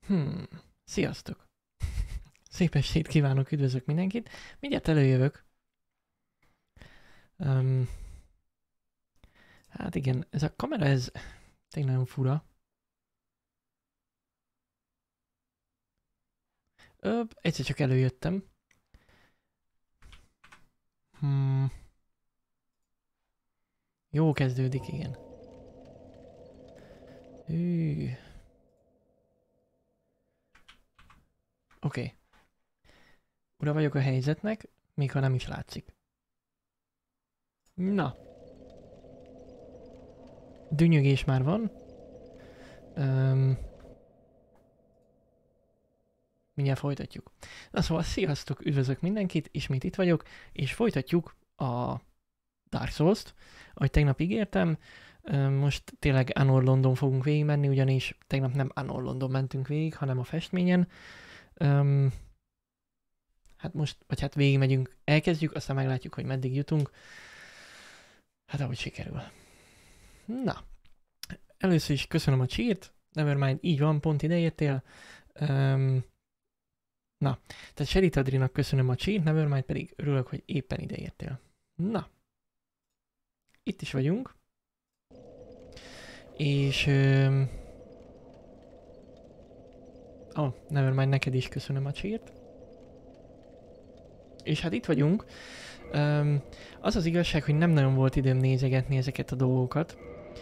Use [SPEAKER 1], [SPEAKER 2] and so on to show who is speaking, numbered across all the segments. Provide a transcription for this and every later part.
[SPEAKER 1] Sziasztok! Szép estét kívánok, üdvözlök mindenkit. Mindjárt előjövök. Um, hát igen, ez a kamera, ez tényleg nagyon fura. Egyszer csak előjöttem. Hmm, jó kezdődik, igen. Oké. Okay. Ura vagyok a helyzetnek, még ha nem is látszik. Na. Dünnyögés már van. Mindjárt folytatjuk. Na szóval sziasztok, üdvözlök mindenkit, ismét itt vagyok, és folytatjuk a Dark Souls-t, ahogy tegnap ígértem. Most tényleg Anor London fogunk végigmenni, ugyanis tegnap nem Anor London mentünk végig, hanem a festményen. Hát most, vagy hát végigmegyünk, elkezdjük, aztán meglátjuk, hogy meddig jutunk. Hát ahogy sikerül. Na, először is köszönöm a cheert, Nevermind, így van, pont ideértél. Na, tehát Sherit Adrinak köszönöm a cheert, Nevermind pedig örülök, hogy éppen ideértél. Na, itt is vagyunk. És... Nevermind, neked is köszönöm a cheert. És hát itt vagyunk. Az az igazság, hogy nem nagyon volt időm nézegetni ezeket a dolgokat.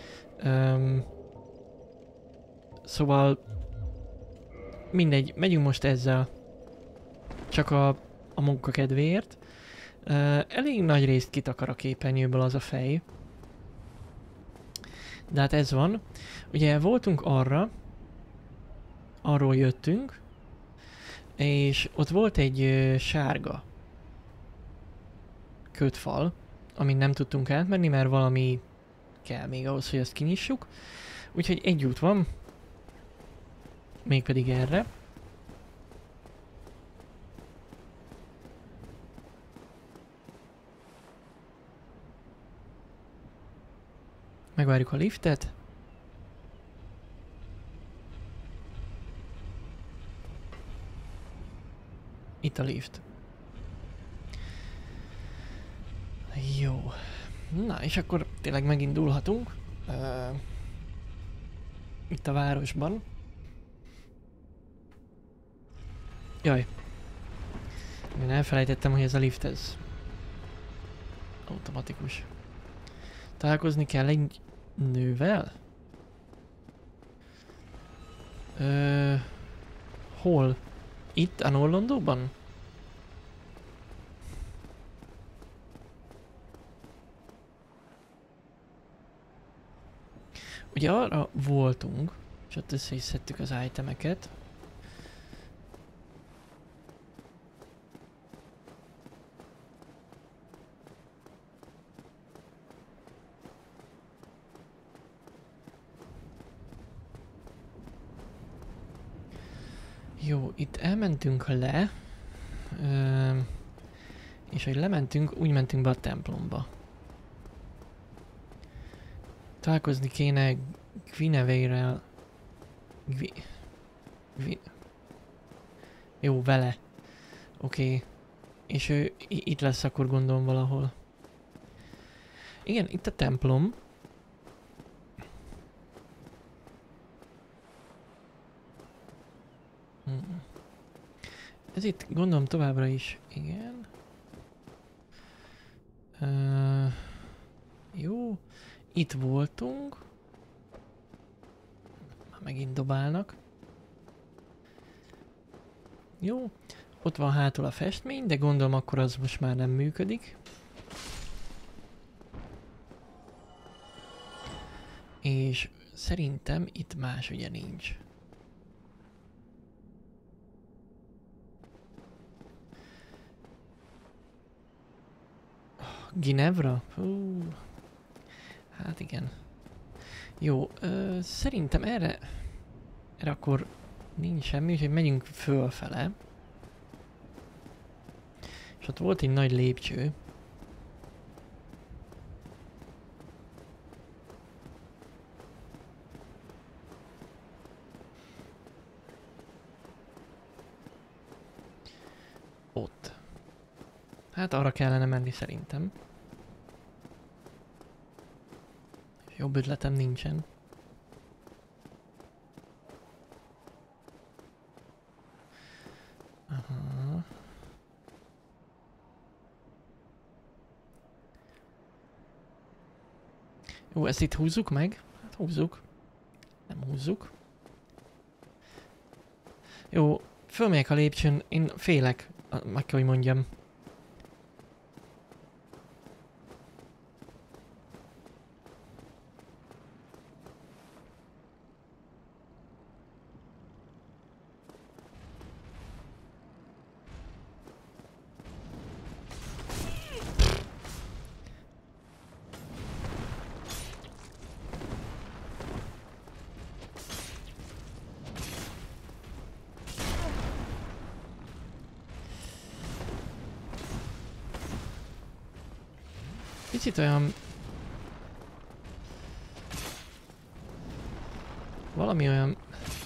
[SPEAKER 1] Szóval mindegy, megyünk most ezzel. Csak a munka kedvéért. Elég nagy részt kitakar a képernyőből az a fej. De hát ez van. Ugye voltunk arról jöttünk, és ott volt egy sárga kötfal, amin nem tudtunk átmenni, mert valami kell még ahhoz, hogy ezt kinyissuk. Úgyhogy egy út van, mégpedig erre. Megvárjuk a liftet. Itt a lift. Jó. Na, és akkor tényleg megindulhatunk. Itt a városban. Jaj. Én elfelejtettem, hogy ez a lift, ez automatikus. Találkozni kell egy nővel? Hol? Itt, a Norlondóban? Ugye arra voltunk, és ott össze is szedtük az itemeket. Jó, itt elmentünk le, és hogy lementünk, úgy mentünk be a templomba. Találkozni kéne Guineveirrel. Jó, vele. Oké. És ő itt lesz akkor gondolom valahol. Igen, itt a templom. Ez itt gondolom továbbra is. Igen. Jó. Itt voltunk. Már megint dobálnak. Jó. Ott van hátul a festmény, de gondolom akkor az most már nem működik. És szerintem itt más ugye nincs. Ginevra? Hú. Hát igen. Jó, szerintem erre akkor nincs semmi, úgyhogy megyünk fölfele. És ott volt egy nagy lépcső. Ott. Hát arra kellene menni szerintem. Jobb ötletem nincsen. Aha. Jó, ezt itt húzzuk meg? Hát húzzuk. Nem húzzuk. Jó, fölmegyek a lépcsőn, én félek, meg kell, hogy mondjam. Kicsit olyan... Valami olyan...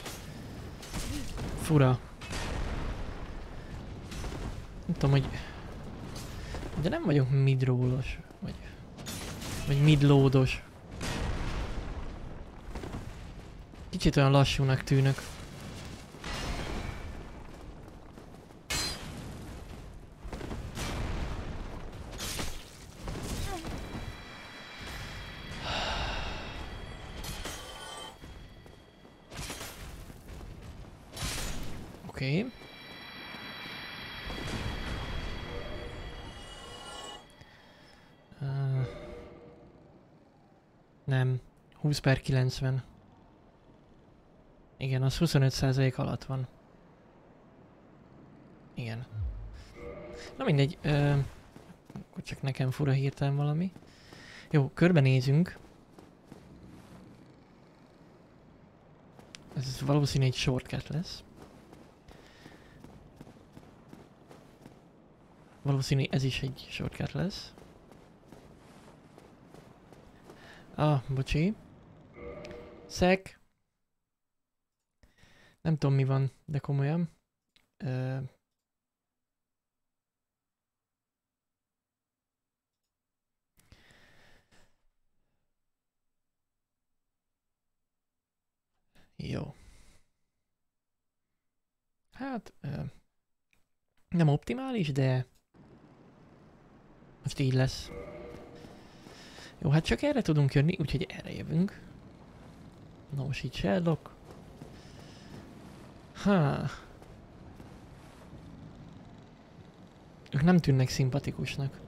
[SPEAKER 1] Fura. Nem tudom, hogy... De nem vagyok midrólos. Vagy midlódos. Kicsit olyan lassúnak tűnök. Oké. Okay. Nem. 20/90. Igen, az 25% alatt van. Igen. Na mindegy. Akkor csak nekem fura hirtelen valami. Jó, körbenézünk. Ez valószínű egy shortcut lesz. Valószínű ez is egy shortcut lesz. Ah, bocsi. Szek. Nem tudom mi van, de komolyan. Jó. Hát, nem optimális, de most így lesz. Jó, hát csak erre tudunk jönni, úgyhogy erre jövünk. No shit, Sherlock. Ők nem tűnnek szimpatikusnak.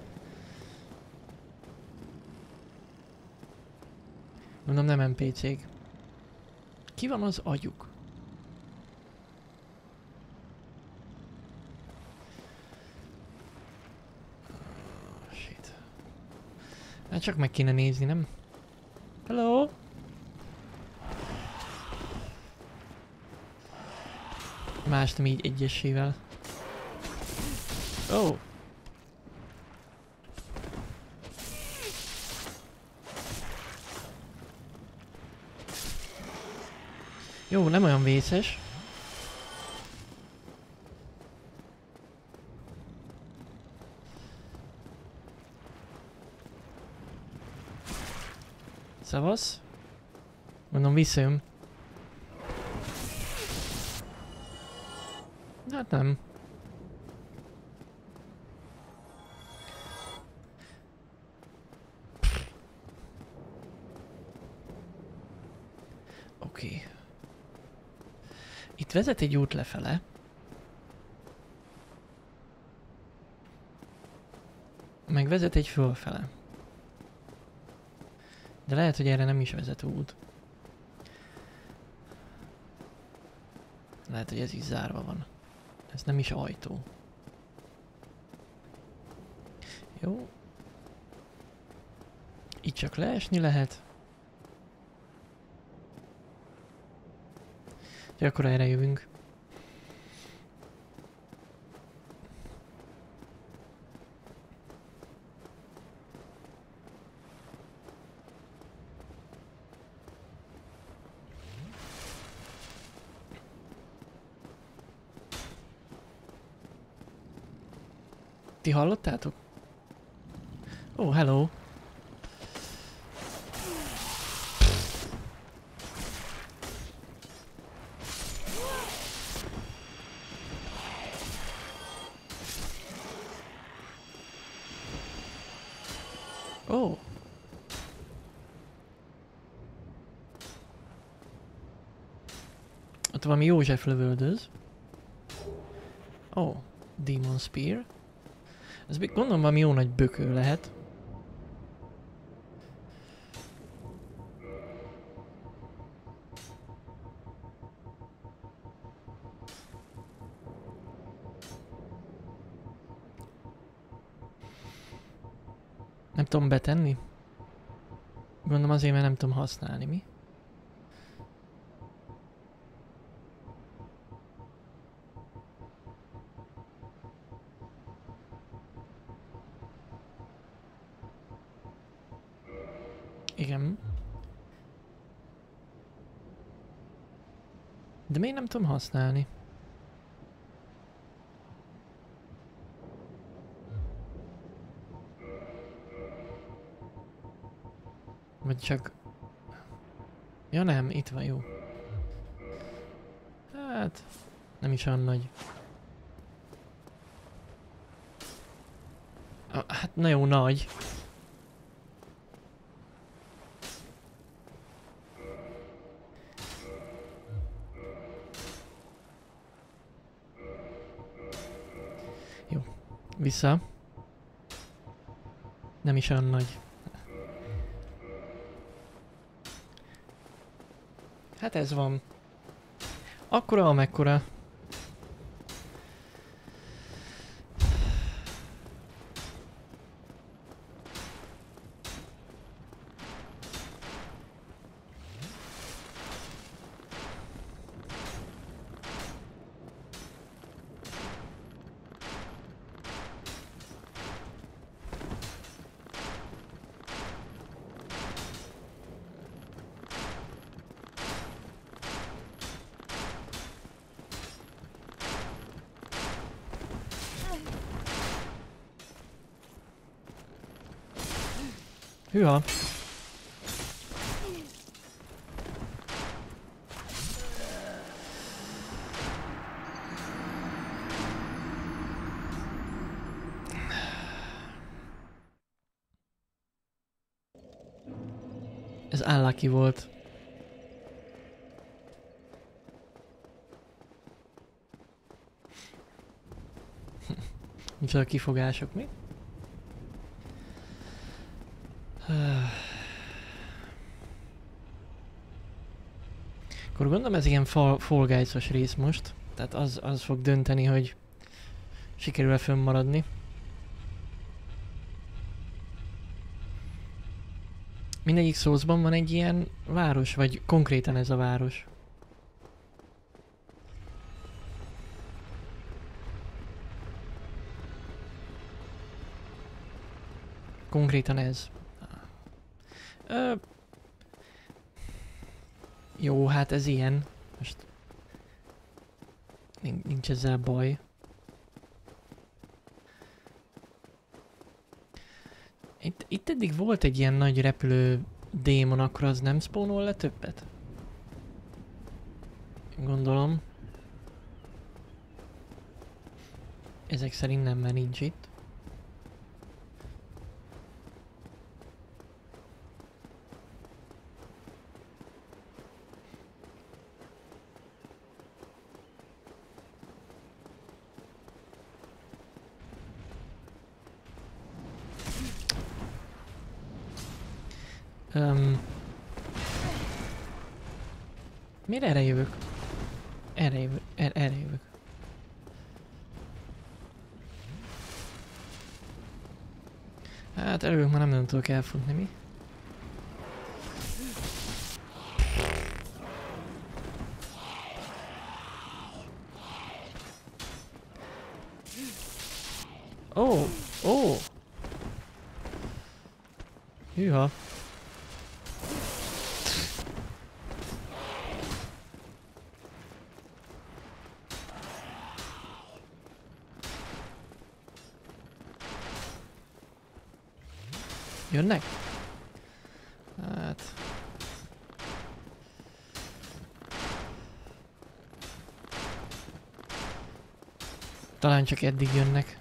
[SPEAKER 1] Mondom, nem NPC-k. Ki van az agyuk? Shit. Hát csak meg kéne nézni, nem? Hello? Mástam így egyesével. Oh! Jó, nem olyan vészes. Szavasz? Mondom, visszajön. Hát nem. Oké. Itt vezet egy út lefele. Meg vezet egy fölfele. De lehet, hogy erre nem is vezet út. Lehet, hogy ez is zárva van. Ez nem is ajtó. Jó. Itt csak leesni lehet. Ja, akkor erre jövünk. Ti hallottátok? Ó, oh, hello. Ó. Oh. Ott valami József lövöldöz. Ó, oh, Demon Spear. Ez gondolom valami jó nagy bökő lehet. Nem tudom betenni? Gondolom azért, mert nem tudom használni, mi? Igen. De miért nem tudom használni? Vagy csak... Ja nem, itt van, jó. Hát... Nem is olyan nagy. Hát na jó, nagy. Jó. Vissza. Nem is olyan nagy. Hát ez van. Akkora, amekkora. Hűha. Ez unlucky volt. Micsoda kifogások, mi? Akkor gondolom ez ilyen Fall Guys-os rész most. Tehát az fog dönteni, hogy sikerül-e fönnmaradni. Mindegyik Soulsban van egy ilyen város, vagy konkrétan ez a város? Konkrétan ez. Jó, hát ez ilyen. Most nincs ezzel baj. Itt eddig volt egy ilyen nagy repülő démon, akkor az nem spawnol le többet? Gondolom. Ezek szerint nem, mert nincs itt. Miért erre jövök? Erre jövök. Hát előbb már nem tudok elfutni, mi? Ó! Ó! Hűha! Jönnek? Hát... Talán csak eddig jönnek.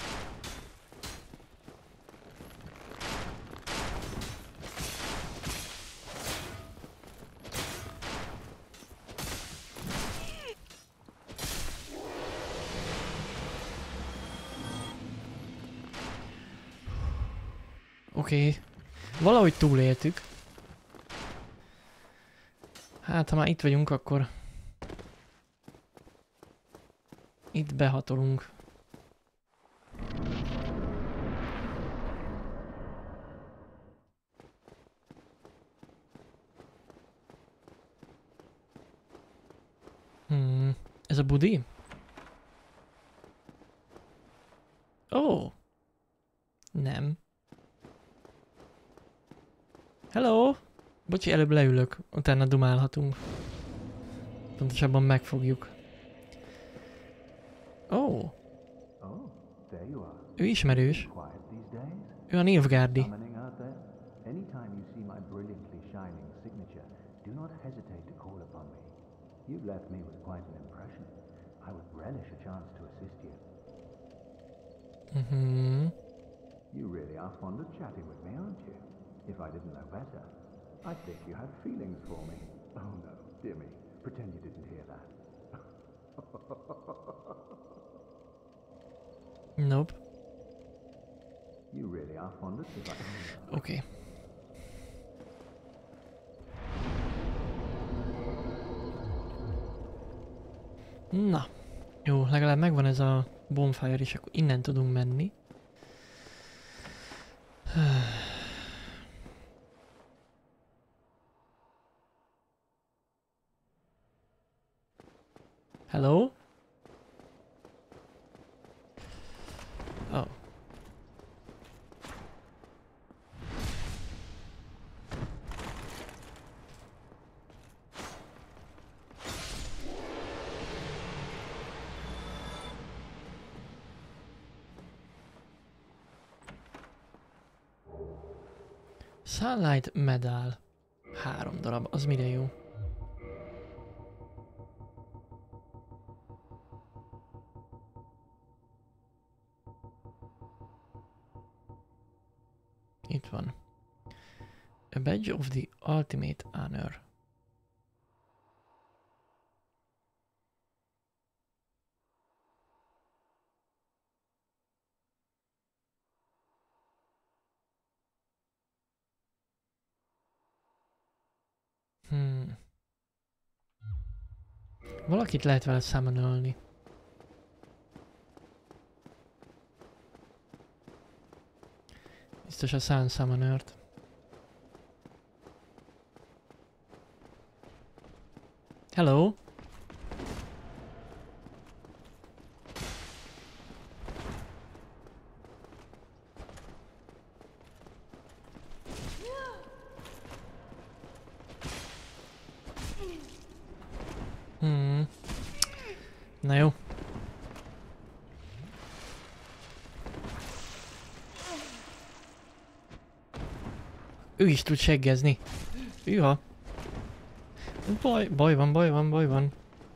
[SPEAKER 1] Oké. Valahogy túléltük. Hát, ha már itt vagyunk, akkor... Itt behatolunk. Ez a budi? Ó! Nem. Hello! Bocsi, előbb leülök, utána dumálhatunk. Pontosabban megfogjuk. Ó! Ő ismerős. Ő a Nilfgaardi.
[SPEAKER 2] You've left me with quite an impression. I would relish a chance to assist you. You really are fond of chatting with me, aren't you? If I didn't know better, I'd think you had feelings for me. Oh no, dear me, pretend you didn't hear that.
[SPEAKER 1] Nope.
[SPEAKER 2] You really are fond of chatting.
[SPEAKER 1] Okay. Na, jó, legalább megvan ez a bonfire, és akkor innen tudunk menni. Hello? Oh. Sunlight Medal. 3 darab, az mire jó? Itt van. A Badge of the Ultimate Honor. Valakit lehet vele summonolni. Biztos a Sun Summonert. Hello? Na jó. Ő is tud seggezni. Hűha. Baj van.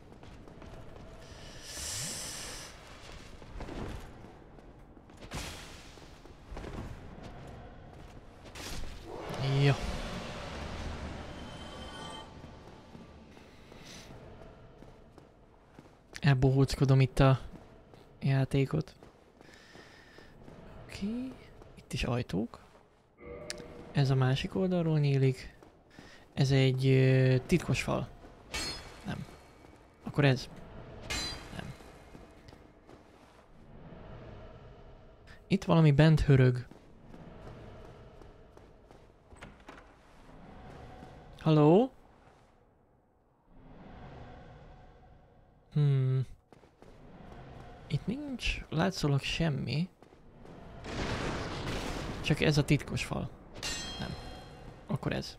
[SPEAKER 1] Ja. Elbohóckodom itt a játékot. Oké. Itt is ajtók. Ez a másik oldalról nyílik. Ez egy titkos fal. Nem. Akkor ez. Nem. Itt valami bent hörög. Halló? Itt nincs látszólag semmi. Csak ez a titkos fal. Nem. Akkor ez.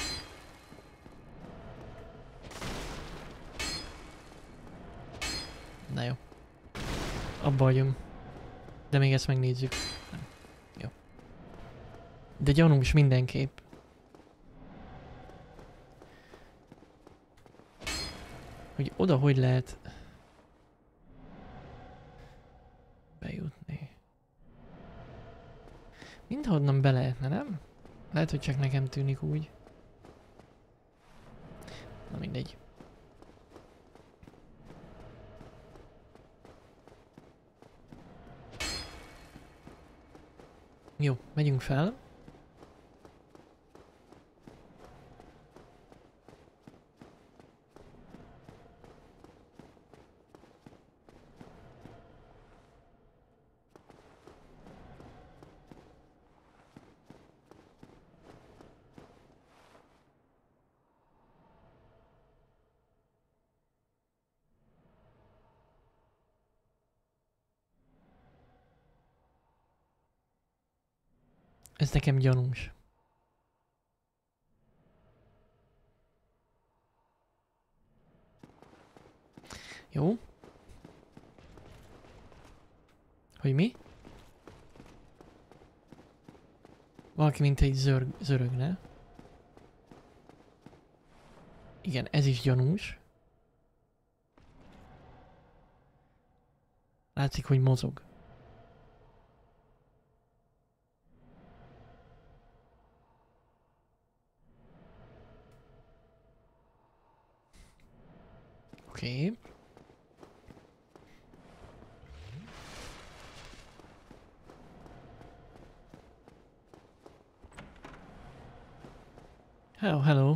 [SPEAKER 1] Na jó. Abba hagyom. De még ezt megnézzük. Nem. Jó. De gyanús mindenképp. Hogy oda hogy lehet bejutni. Mindenhonnan be lehetne, nem? Lehet, hogy csak nekem tűnik úgy. Na mindegy. Jó, megyünk fel. Ez nekem gyanús. Jó. Hogy mi? Valaki mint egy zörögne. Igen, ez is gyanús. Látszik, hogy mozog. Oké. Hello, hello.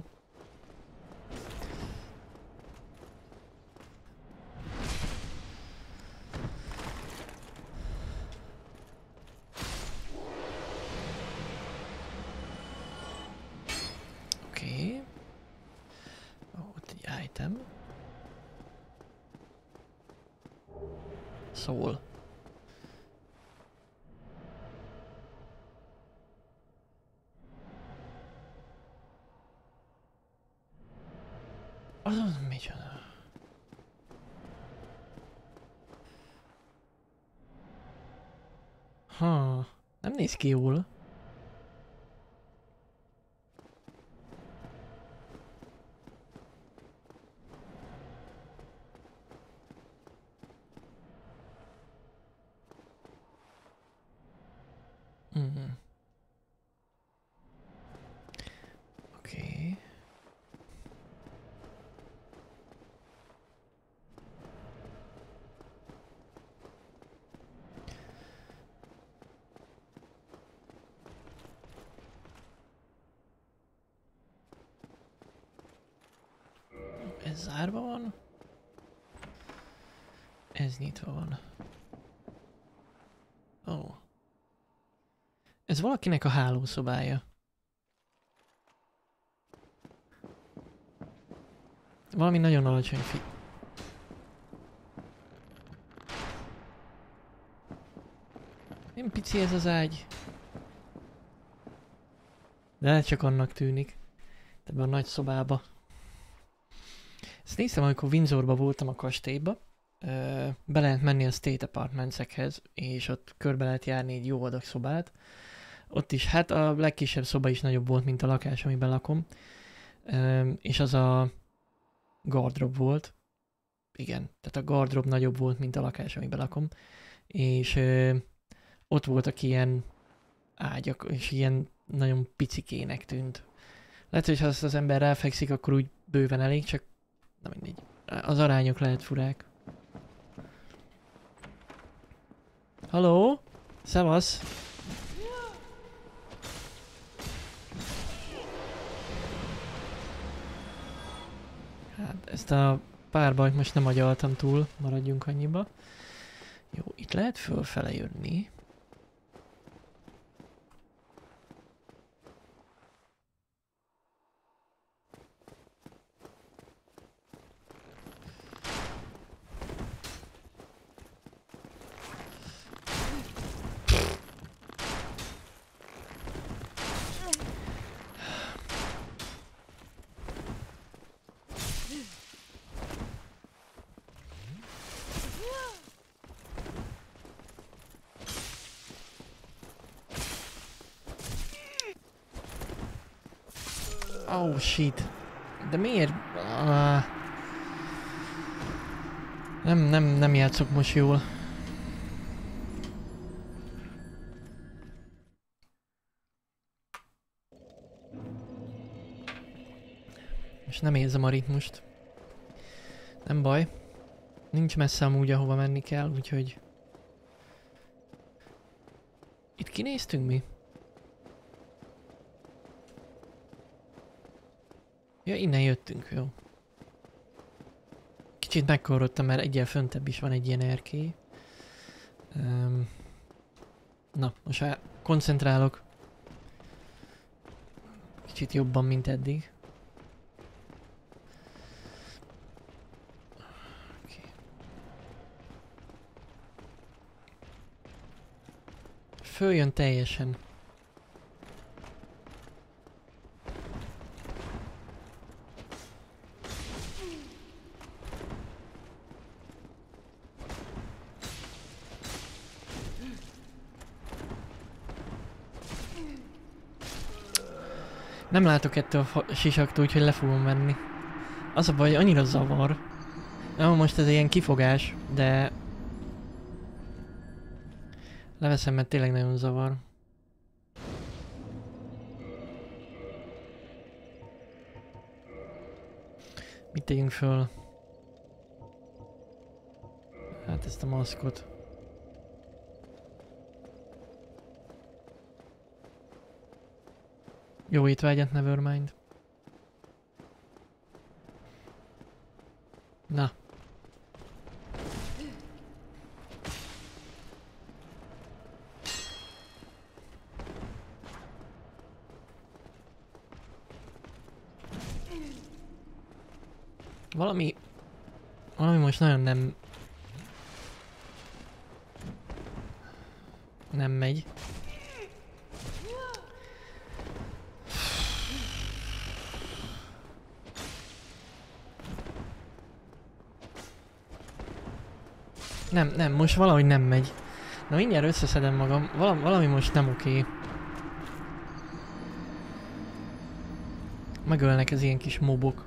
[SPEAKER 1] Oké. Ott egy item. Szól. Az micsoda? Ha, nem néz ki jól. Oké. Ez zárva van? Ez nyitva van. Ó. Ez valakinek a hálószobája. Valami nagyon alacsony Nem pici ez az ágy. De csak annak tűnik. Ebben a nagy szobába. Ezt néztem, amikor Windsorba voltam a kastélyba. Be lehet menni a State Apartmentsekhez, és ott körbe lehet járni egy jó adag szobát. Ott is, hát a legkisebb szoba is nagyobb volt, mint a lakás, amiben lakom. És az a gardrób volt. Igen, tehát a gardrób nagyobb volt, mint a lakás, amiben lakom. És ott voltak ilyen ágyak, és ilyen nagyon picikének tűnt. Lehet, hogy ha azt az ember ráfekszik, akkor úgy bőven elég, csak na mindegy. Az arányok lehet furák. Halló? Szevasz! Hát ezt a párbajt most nem agyaltam túl, maradjunk annyiba. Jó, itt lehet fölfele jönni. Oh shit. De miért? Nem játszok most jól. És nem érzem a ritmust. Nem baj. Nincs messze amúgy, ahova menni kell, úgyhogy... Itt kinéztünk mi? Ja, innen jöttünk, jó. Kicsit megkorrodtam, mert egyel föntebb is van egy ilyen erkély. Na, most már koncentrálok. Kicsit jobban, mint eddig. Okay. Följön teljesen. Nem látok ettől a sisaktól, úgyhogy le fogom menni. Az a baj, hogy annyira zavar. Na, most ez ilyen kifogás, de... Leveszem, mert tényleg nagyon zavar. Mit tegyünk föl? Hát ezt a maszkot. Jó étvágyat, nevermind. Na. Valami most nagyon nem megy. Nem, most valahogy nem megy. Na mindjárt összeszedem magam, valami most nem oké. Megölnek ez ilyen kis mobok.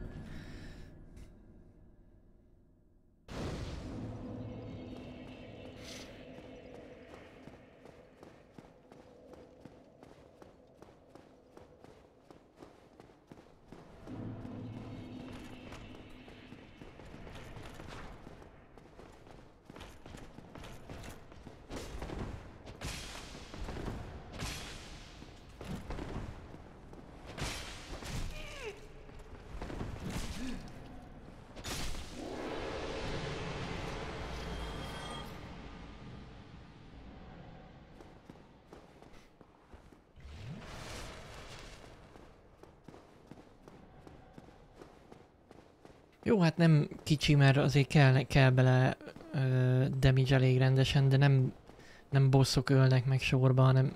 [SPEAKER 1] Jó, hát nem kicsi, mert azért kell bele damage elég rendesen, de nem bosszok ölnek meg sorba, hanem...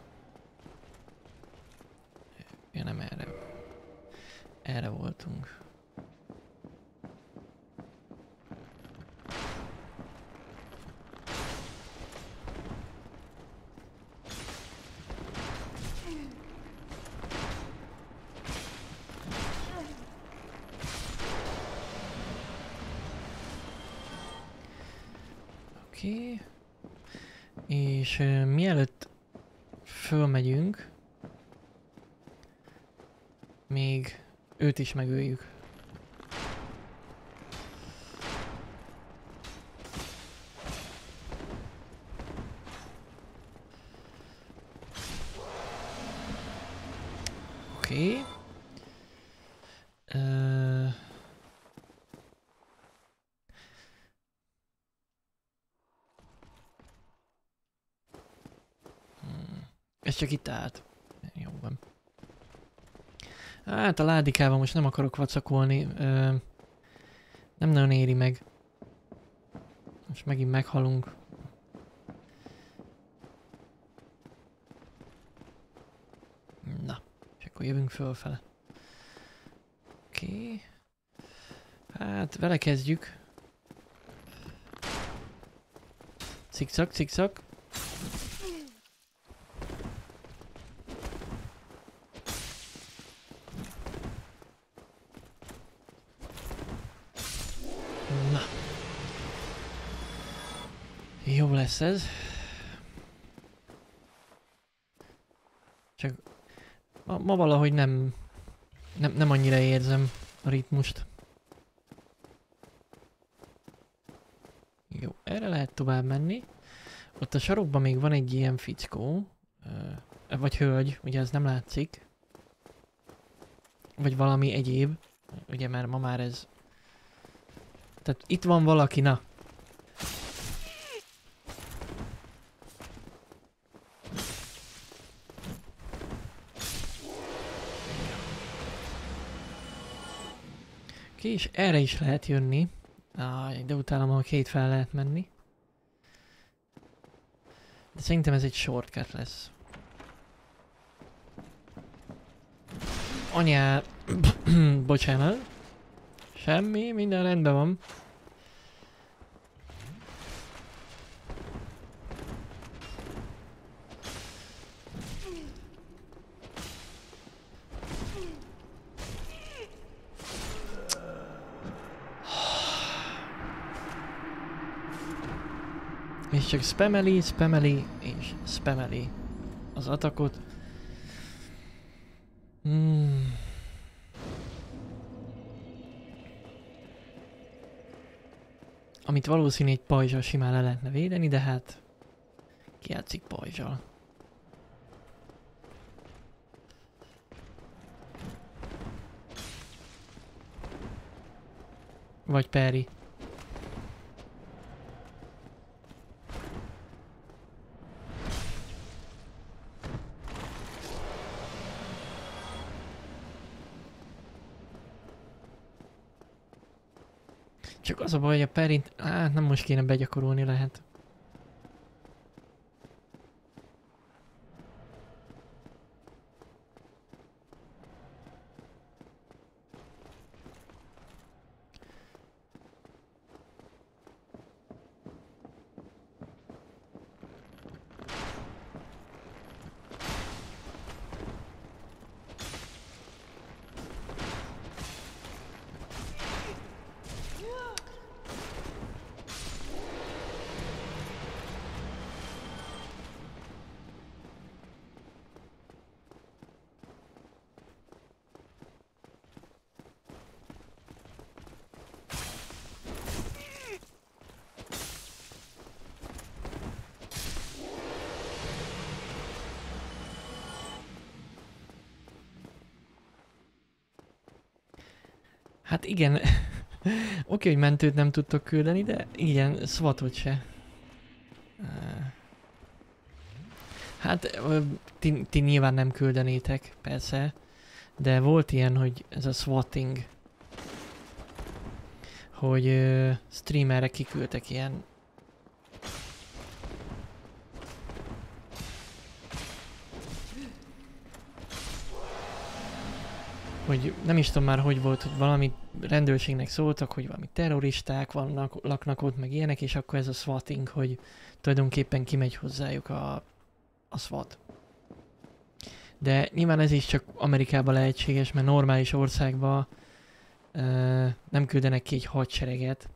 [SPEAKER 1] Ja, nem erre. Erre voltunk. Oké. És mielőtt fölmegyünk, még őt is megöljük. Oké. Ez csak itt állt. Jó van. Hát a ládikával most nem akarok vacakolni. Nem nagyon éri meg. Most megint meghalunk. Na, és akkor jövünk fölfele. Oké. Hát vele kezdjük. Cikcak, cikcak. Na. Jó lesz ez. Csak ma valahogy nem annyira érzem a ritmust. Jó, erre lehet tovább menni. Ott a sarokban még van egy ilyen fickó. Vagy hölgy, ugye ez nem látszik. Vagy valami egyéb. Ugye mert ma már ez... Tehát itt van valaki, na. Oké, és erre is lehet jönni. De utána ma két fel lehet menni. De szerintem ez egy shortcut lesz. Anyá... Bocsánat. Semmi, minden rendben van. És csak spameli, spameli és spameli az atakot. Amit valószínű egy pajzsal simán le lehetne védeni, de hát ki játszik pajzsal. Vagy Perry. Csak az a baj, hogy a Perryt, nem most kéne begyakorolni lehet. Hát igen, oké, hogy mentőt nem tudtok küldeni, de igen, SWAT-ot se. Hát ti nyilván nem küldenétek, persze, de volt ilyen, hogy ez a swatting, hogy streamerre kiküldtek ilyen. Hogy nem is tudom már, hogy volt, hogy valami rendőrségnek szóltak, hogy valami terroristák vannak, laknak ott, meg ilyenek, és akkor ez a swatting, hogy tulajdonképpen kimegy hozzájuk a SWAT. De nyilván ez is csak Amerikában lehetséges, mert normális országban nem küldenek ki egy hadsereget.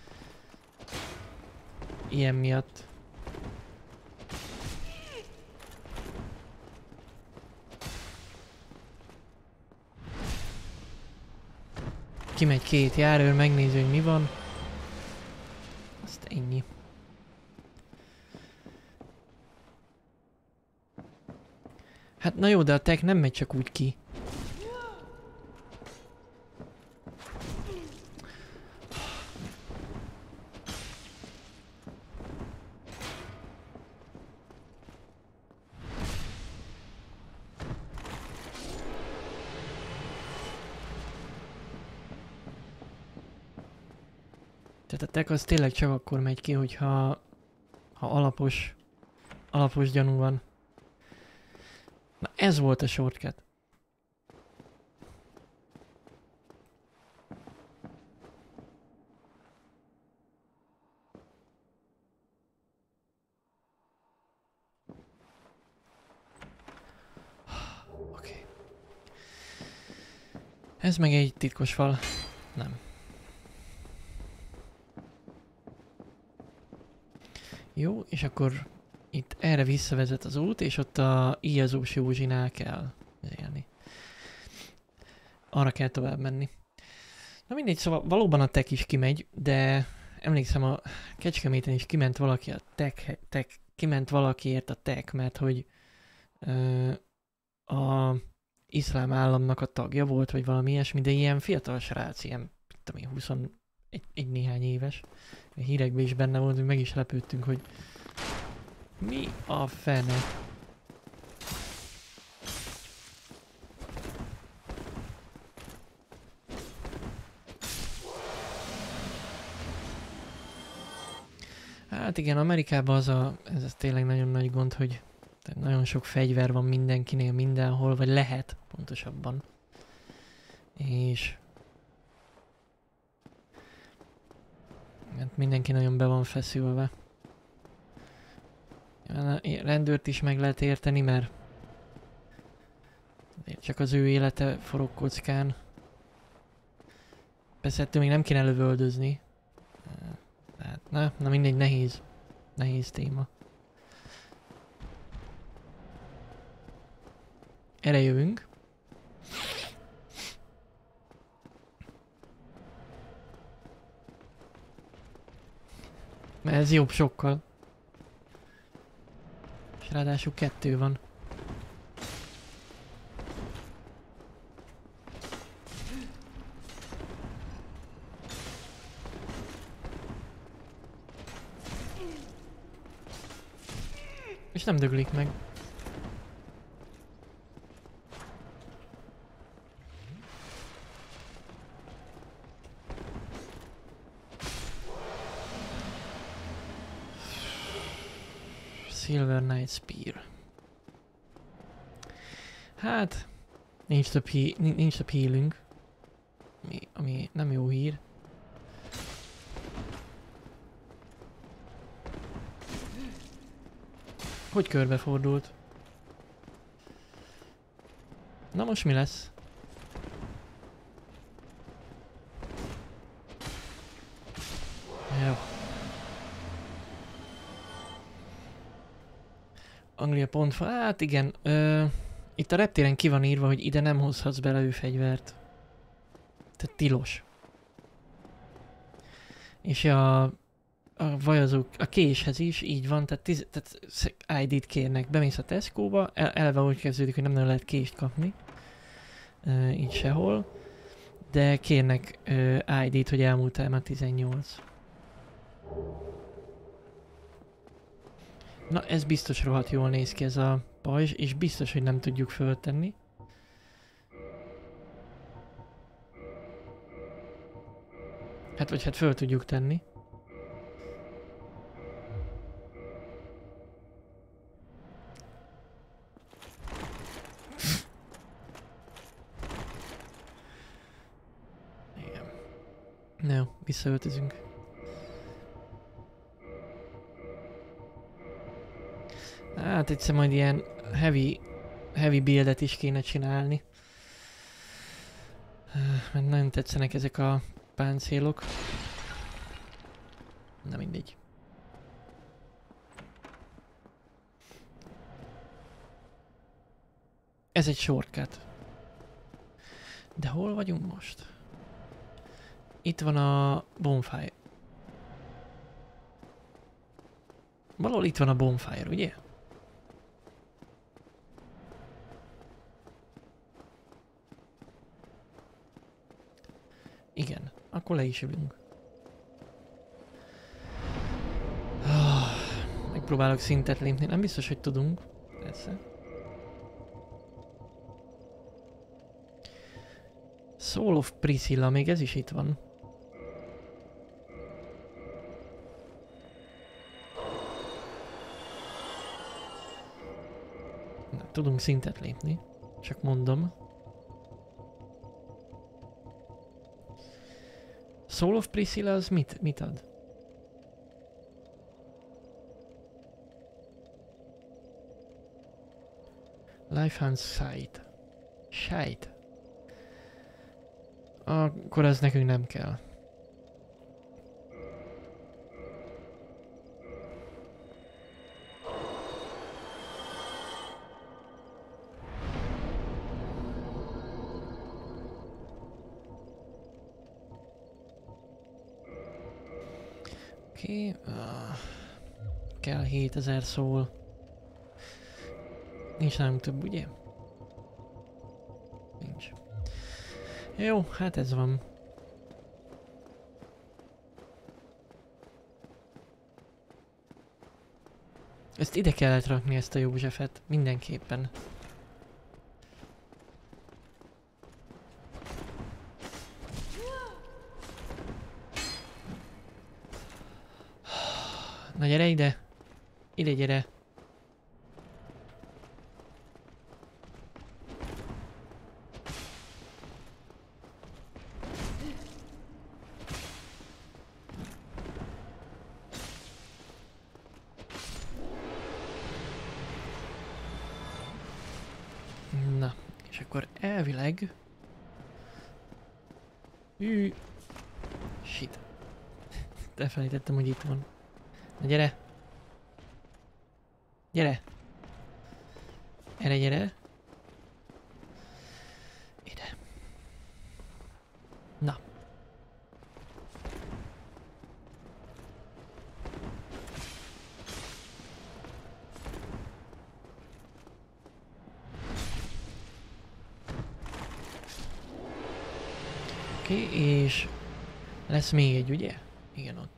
[SPEAKER 1] Ilyen miatt. Kimegy két járőr, megnézi, hogy mi van. Azt ennyi. Hát na jó, de a tech nem megy csak úgy ki. Tehát a tech az tényleg csak akkor megy ki, hogyha alapos gyanú van. Na ez volt a shortcut. Oké. Ez meg egy titkos fal. Nem. Jó, és akkor itt erre visszavezet az út, és ott a Íjazós Józsinál kell élni. Arra kell tovább menni. Na mindegy, szóval valóban a tek is kimegy, de emlékszem a Kecskeméten is kiment valaki a kiment valakiért a tek, mert hogy a iszlám államnak a tagja volt, vagy valami ilyesmi, de ilyen fiatal srác, ilyen, mit tudom én, 21 néhány éves. A hírekben is benne volt, hogy meg is lepődtünk, hogy mi a fene? Hát igen, Amerikában ez tényleg nagyon nagy gond, hogy nagyon sok fegyver van mindenkinél, mindenhol, vagy lehet pontosabban. És hát mindenki nagyon be van feszülve. Rendőrt is meg lehet érteni, mert csak az ő élete forog kockán. Persze ettől még nem kéne lövöldözni. Tehát, na mindegy, nehéz téma. Erre jövünk. Mert ez jobb sokkal. És ráadásul 2 van. És nem döglik meg. Silver Knight Spear. Hát, nincs több healünk. Ami nem jó hír. Hogy körbefordult? Na most mi lesz? Jó. Anglia pont, hát igen. Itt a reptéren ki van írva, hogy ide nem hozhatsz bele ő fegyvert. Tehát tilos. És a vajazók, a késhez is így van, tehát ID-t kérnek. Bemész a Tesco-ba, eleve úgy kezdődik, hogy nem nagyon lehet kést kapni. Így sehol. De kérnek ID-t, hogy elmúltál már 18. Na ez biztos rohadt jól néz ki ez a pajzs, és biztos, hogy nem tudjuk föltenni. Hát föl tudjuk tenni. Igen. Na, visszaöltözünk. Hát egyszer majd ilyen heavy buildet is kéne csinálni. Mert nagyon tetszenek ezek a páncélok. Na mindegy. Ez egy shortcut. De hol vagyunk most? Itt van a bonfire. Valahol itt van a bonfire, ugye? Igen, akkor le is ülünk. Megpróbálok szintet lépni, nem biztos, hogy tudunk. Persze. Soul of Priscilla, még ez is itt van. Na, tudunk szintet lépni, csak mondom. Soul of Priscilla az mit ad? Lifehand Sight. Sight. Akkor ez nekünk nem kell. Oké. Kell 7000 szól. Nincs nálunk több, ugye? Nincs. Jó, hát ez van. Ezt ide kellett rakni, ezt a Józsefet. Mindenképpen. Na gyere ide! Ide gyere! Na, és akkor elvileg... Shit. Elfelejtettem, hogy itt van. Na gyere! Gyere! Gyere, gyere! Ide. Na. Oké, és lesz még egy, ugye? Igen, ott.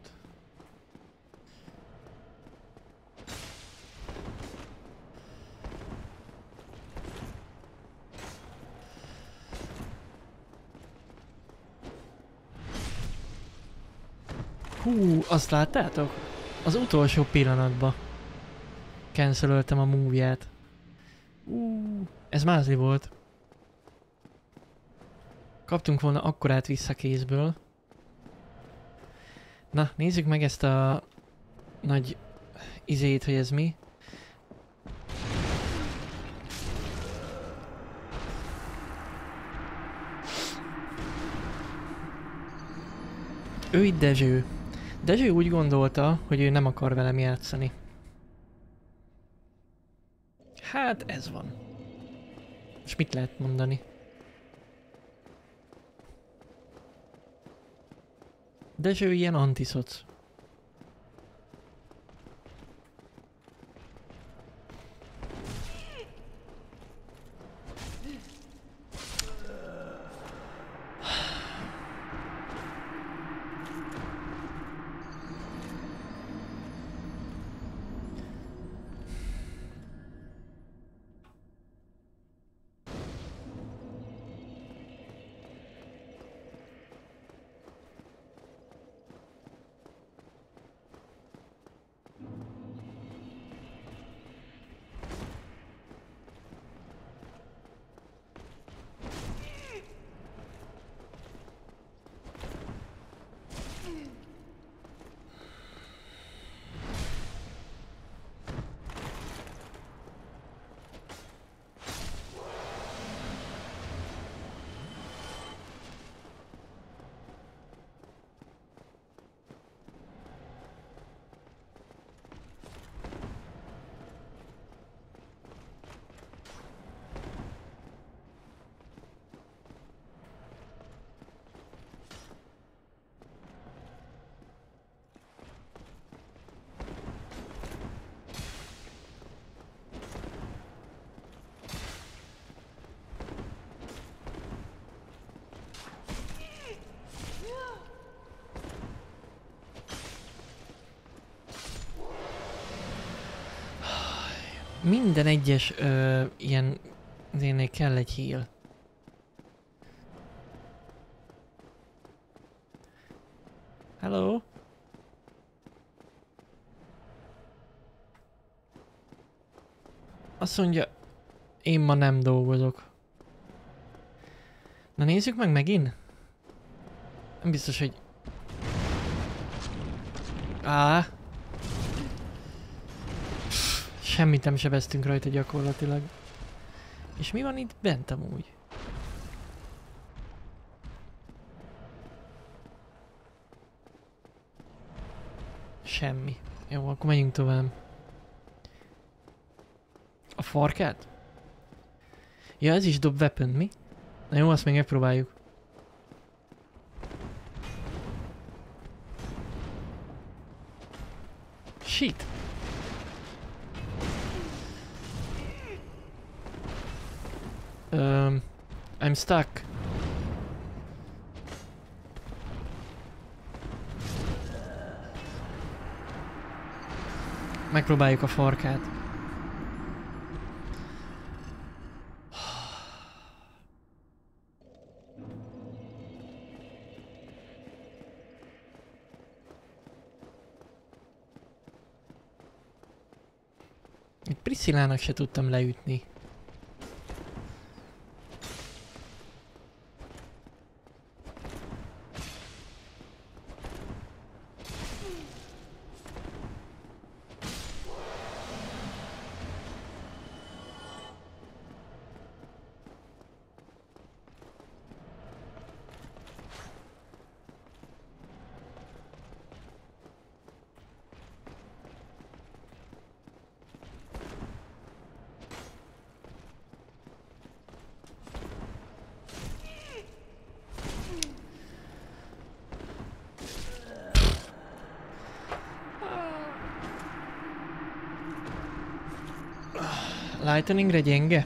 [SPEAKER 1] Hú, azt láttátok? Az utolsó pillanatban cancelöltem a movie-ját. Ez mázli volt. Kaptunk volna akkorát vissza kézből. Na, nézzük meg ezt a nagy izét, hogy ez mi. Ő itt Dezső. Dezső úgy gondolta, hogy ő nem akar velem játszani. Hát ez van. És mit lehet mondani? Dezső ilyen antiszoc. Minden egyes ilyen izénél kell egy heal. Hello? Azt mondja, én ma nem dolgozok. Na nézzük meg megint. Nem biztos, hogy... Semmit nem sebeztünk rajta gyakorlatilag. És mi van itt bent amúgy? Semmi. Jó, akkor menjünk tovább. A farkát? Ja, ez is dob weapon, mi? Na jó, azt még megpróbáljuk. Shit! I'm stuck. Megpróbáljuk a farkát. Itt Priscillának se tudtam leütni. Lightningre gyenge?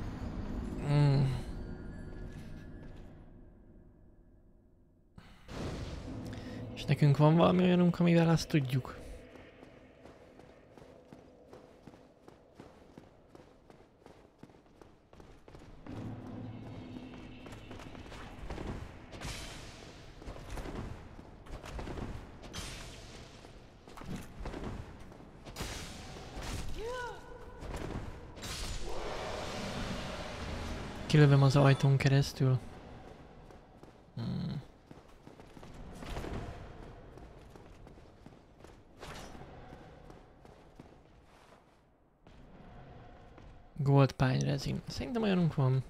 [SPEAKER 1] És nekünk van valami olyanunk, amivel azt tudjuk? Kilövöm az ajtón keresztül. Gold pine resin. Szerintem olyanunk van.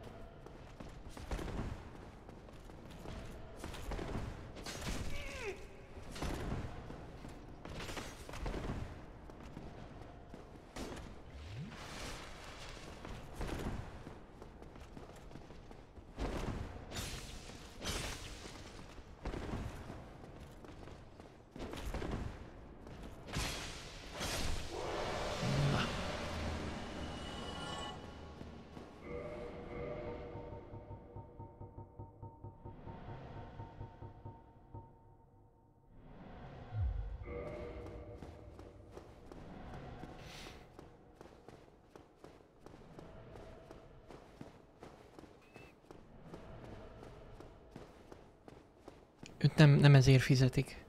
[SPEAKER 1] Őt nem ezért fizetik.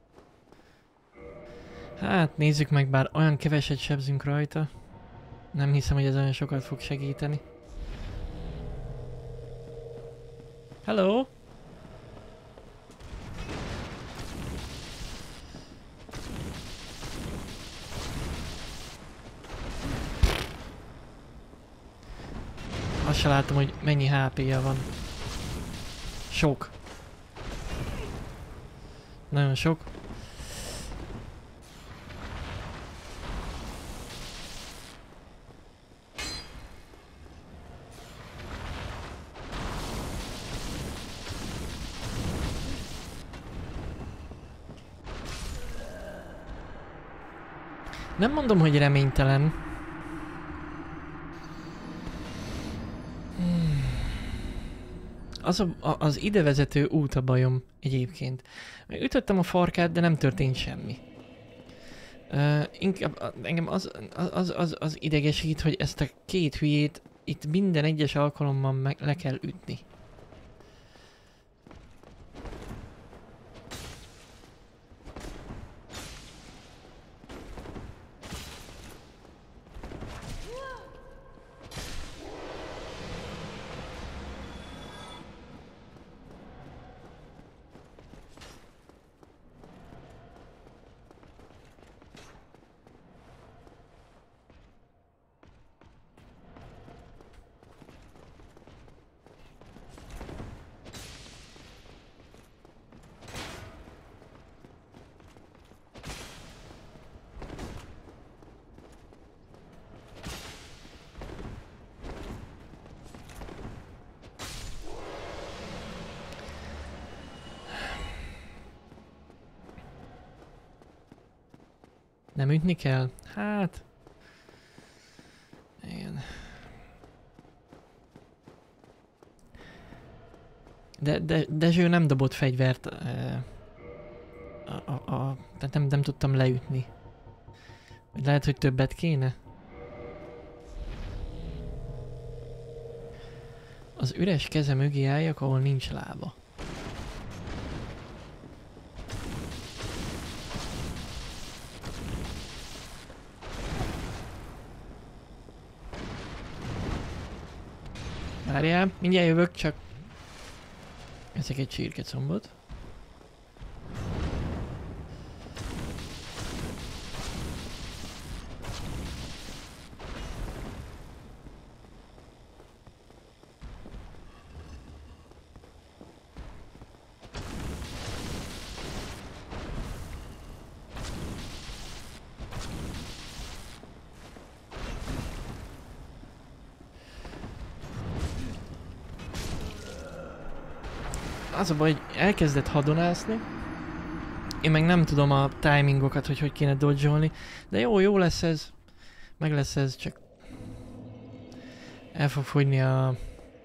[SPEAKER 1] Hát nézzük meg, bár olyan keveset sebzünk rajta. Nem hiszem, hogy ez olyan sokat fog segíteni. Hello? Azt se látom, hogy mennyi HP-ja van. Sok. Nagyon sok. Nem mondom, hogy reménytelen. Az idevezető út a bajom egyébként. Ütöttem a farkát, de nem történt semmi. Inkább engem az idegesít, hogy ezt a két hülyét itt minden egyes alkalommal le kell ütni. Nem ütni kell? Hát... Igen. De Dezső nem dobott fegyvert. Tehát nem tudtam leütni. Lehet, hogy többet kéne? Az üres keze mögé álljak, ahol nincs lába. Várjál, mindjárt jövök, csak... Ezek egy csirkecombot. Az a baj, hogy elkezdett hadonászni. Én meg nem tudom a timingokat, hogy kéne dodge-olni. De jó lesz ez. Meg lesz ez, csak... El fog fogyni a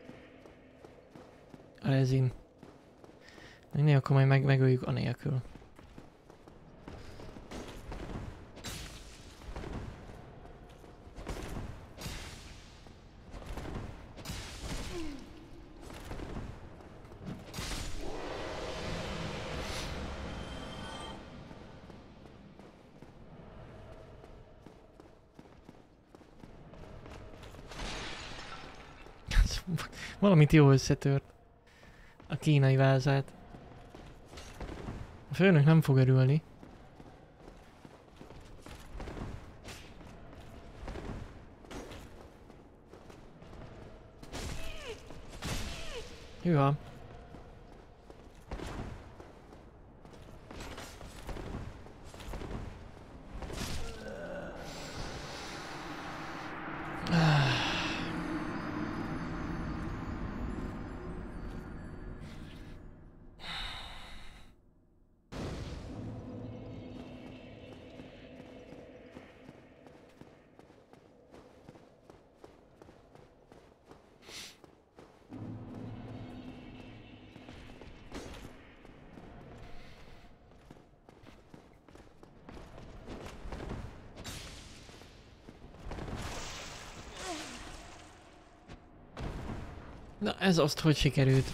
[SPEAKER 1] rezin. Minél akkor majd megöljük anélkül. Valamit jó összetört. A kínai vázát. A főnök nem fog örülni. Hűha. Na ez azt hogy sikerült?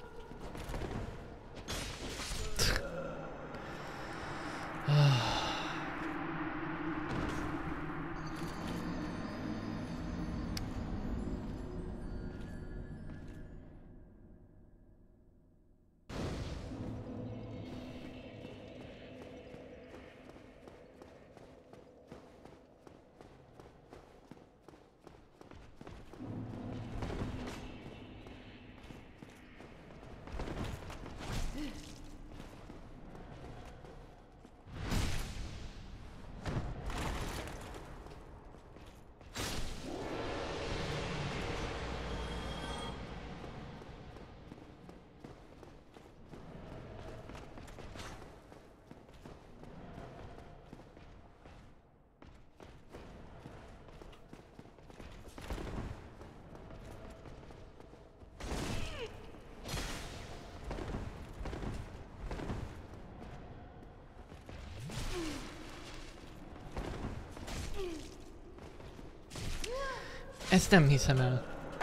[SPEAKER 1] Ezt nem hiszem el.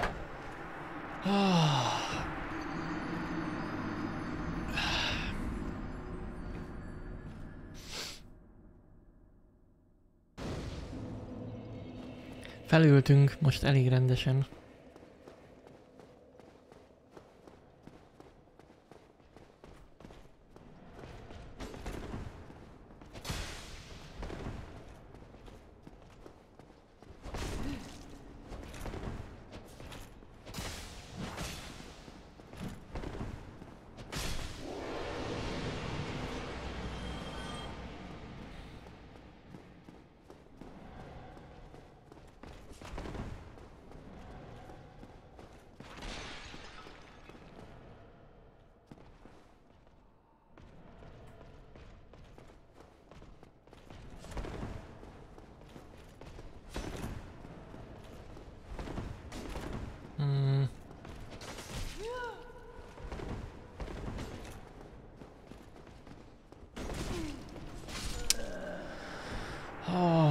[SPEAKER 1] Felültünk most elég rendesen.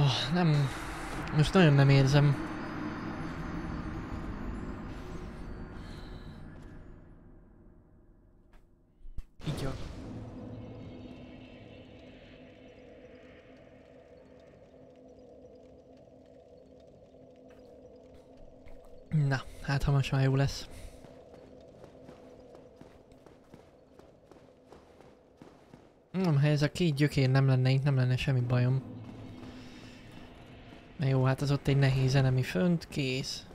[SPEAKER 1] Nem... Most nagyon nem érzem. Így. Na, hát ha most már jó lesz. Ha ez a két gyökér nem lenne itt, nem lenne semmi bajom. Na jó, hát az ott egy nehéz enemi fönt, kész.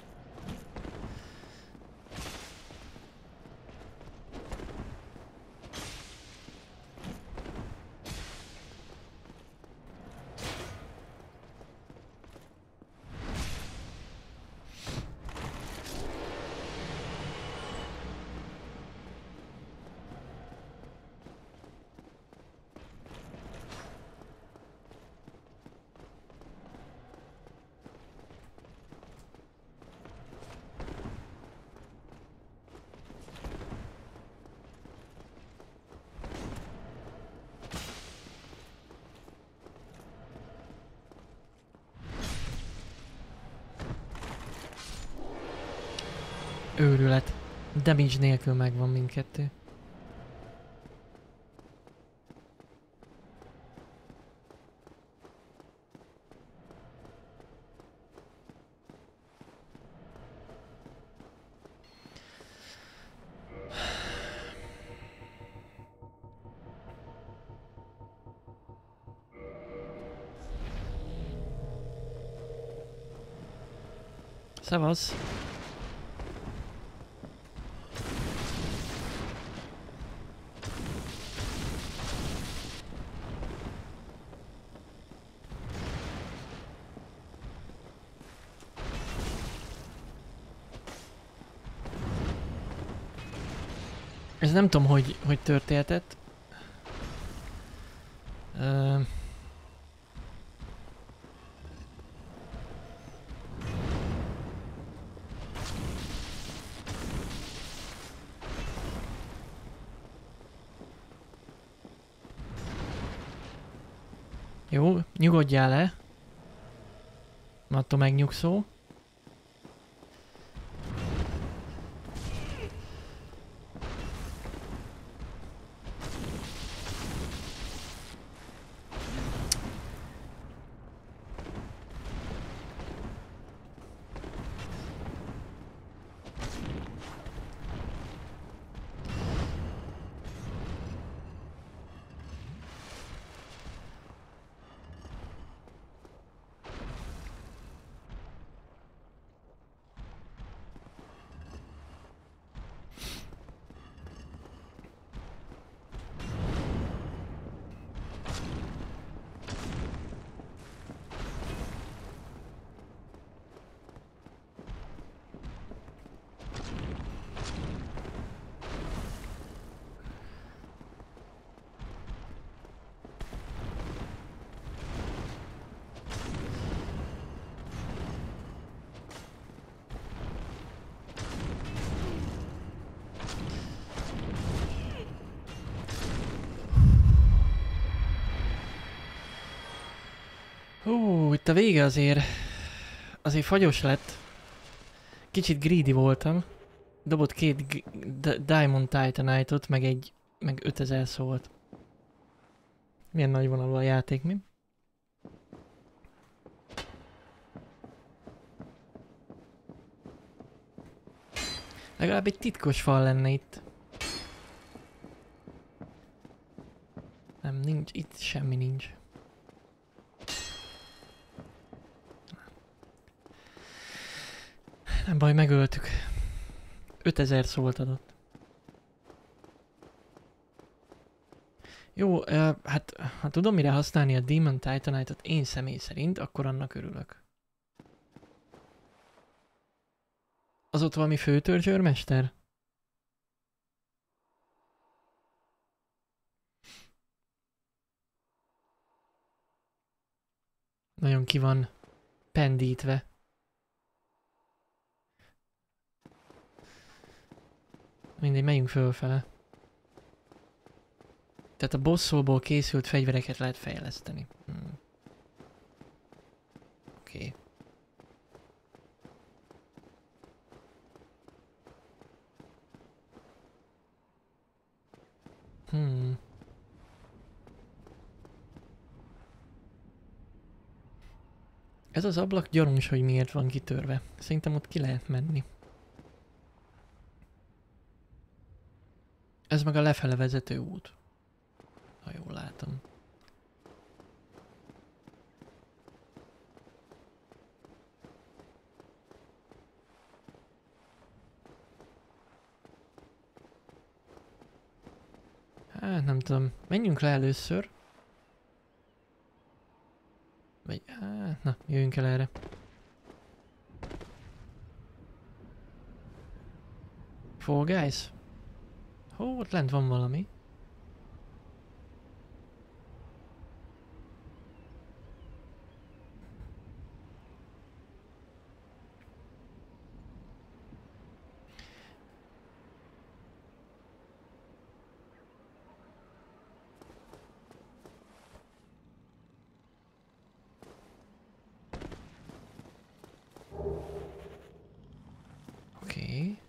[SPEAKER 1] Őrület. Damage nélkül megvan mindkettő. Szevasz. Ez nem tudom, hogy történhetett. Jó, nyugodjál le. Attól megnyugszó. Itt a vége azért fagyos lett. Kicsit greedy voltam. Dobott két Diamond Titanite-ot, meg 5000 szólt. Milyen nagyvonalú a játék, mi? Legalább egy titkos fal lenne itt. Nem, nincs, itt semmi nincs. Nem baj, megöltük. 5000 szólt adott. Jó, hát ha tudom mire használni a Demon Titanite-ot én személy szerint, akkor annak örülök. Az ott valami főtörzsőrmester? Nagyon ki van pendítve. Mindegy, megyünk fölfele. Tehát a bosszolból készült fegyvereket lehet fejleszteni. Oké. Ez az ablak gyanús, hogy miért van kitörve. Szerintem ott ki lehet menni. Ez meg a lefele vezető út. Ha jól látom. Hát nem tudom. Menjünk le először. Vagy, na, jöjjünk el erre. Fall Guys? Hó, ott lent van valami. Oké.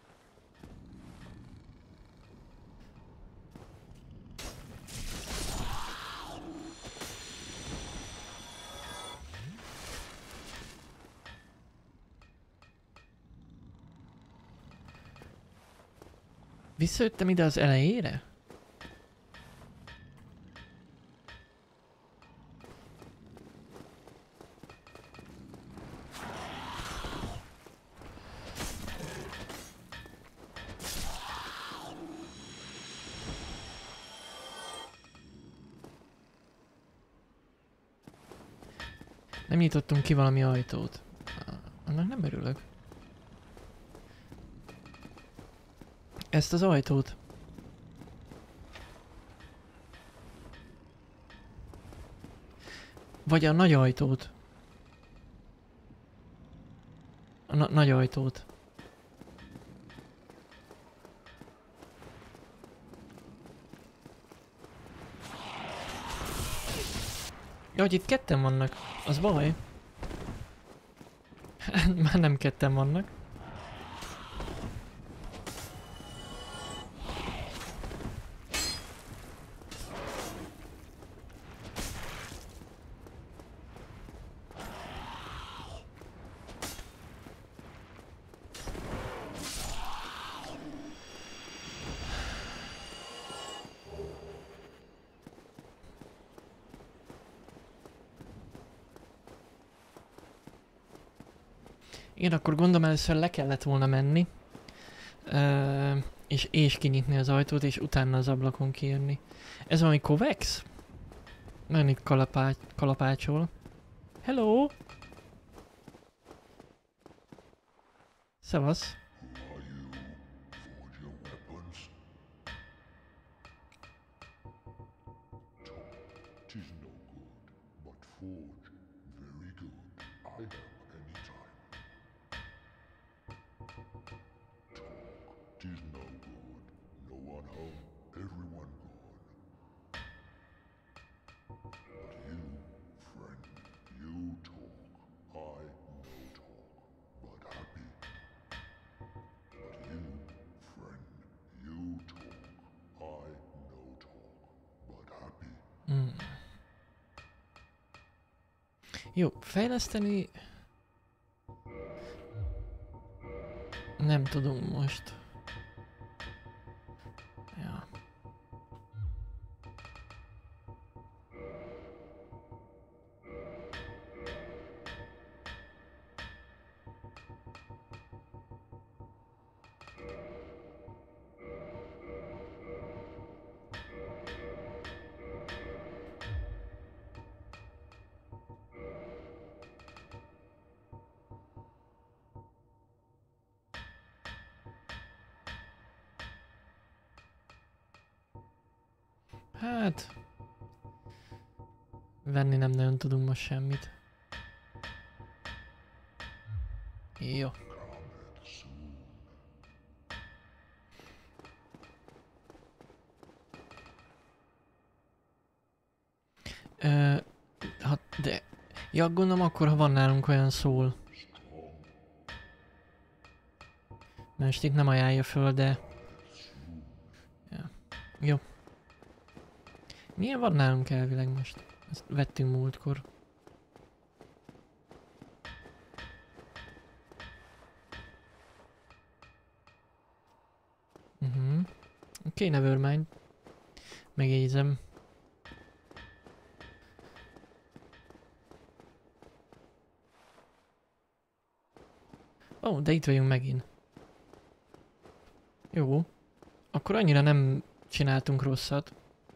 [SPEAKER 1] Visszajöttem ide az elejére? Nem nyitottunk ki valami ajtót. Annak nem örülök. Ezt az ajtót. Vagy a nagy ajtót. A nagy ajtót. Ja, hogy itt ketten vannak. Az baj. Már nem ketten vannak. Én akkor gondolom először le kellett volna menni. És kinyitni az ajtót, és utána az ablakon kijönni. Ez valami Kovacs? Nagyon itt kalapácsol. Hello! Szevasz! Jó, fejleszteni... Nem tudunk most. Ja. Hát... Venni nem nagyon tudunk most semmit. Jó. De... Ja, gondolom akkor, ha van nálunk olyan szól. Most itt nem ajánlja föl, de... Ja. Jó. Milyen van nálunk elvileg most? Ezt vettünk múltkor. Oké, nevermind. Megjegyzem. Ó, de itt vagyunk megint. Jó. Akkor annyira nem csináltunk rosszat.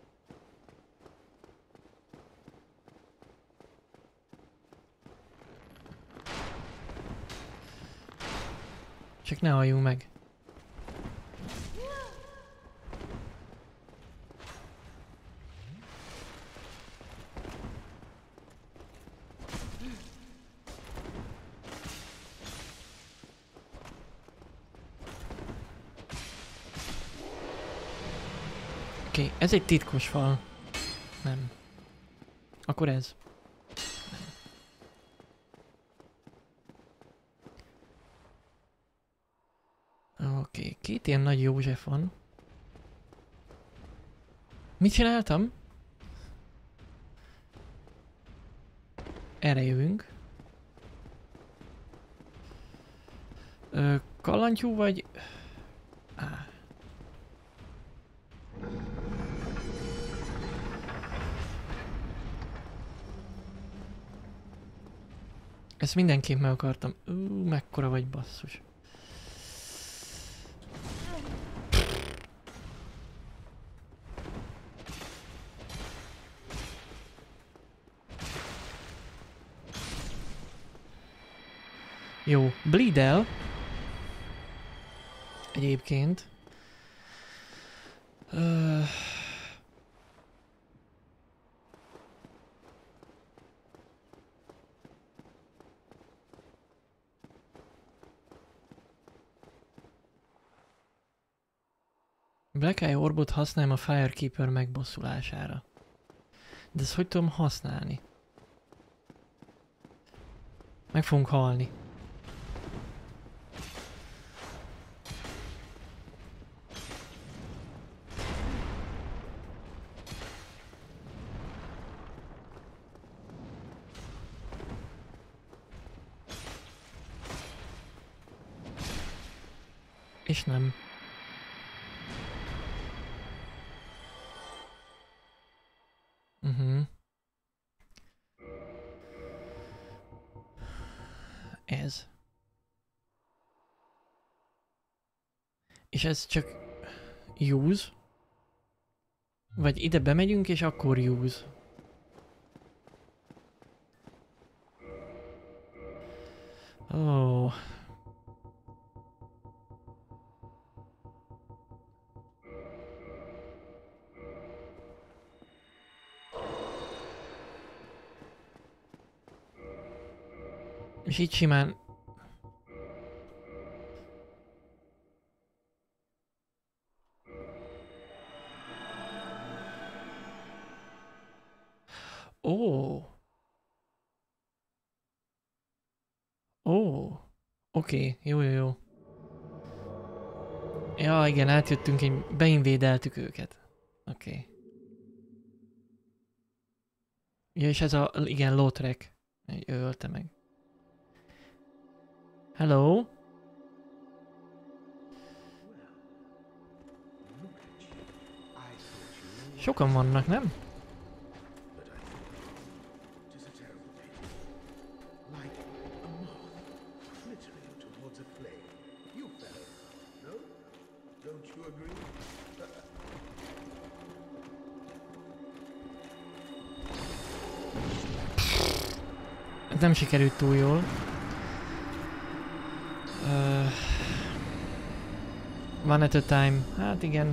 [SPEAKER 1] Csak ne halljunk meg. Oké, ez egy titkos fal. Nem. Akkor ez. Oké, két ilyen nagy József van. Mit csináltam? Erre jövünk. Kallantyú vagy... Ezt mindenképp meg akartam. Mekkora vagy basszus. Jó, bleed el. Egyébként. Black Eye Orbot használjam a Firekeeper megbosszulására. De ezt hogy tudom használni? Meg fogunk halni. És nem. Ez. És ez csak use? Vagy ide bemegyünk és akkor use? Oh. És így simán... Ó. Ó. Oké, jó, jó, jó. Ja, igen, átjöttünk, beinvédeltük őket. Oké. Ja, és ez a, igen, Lautrec. Ő ölte meg. Hello? Sokan vannak, nem? Ez nem sikerült túl jól. One at a time. Hát igen.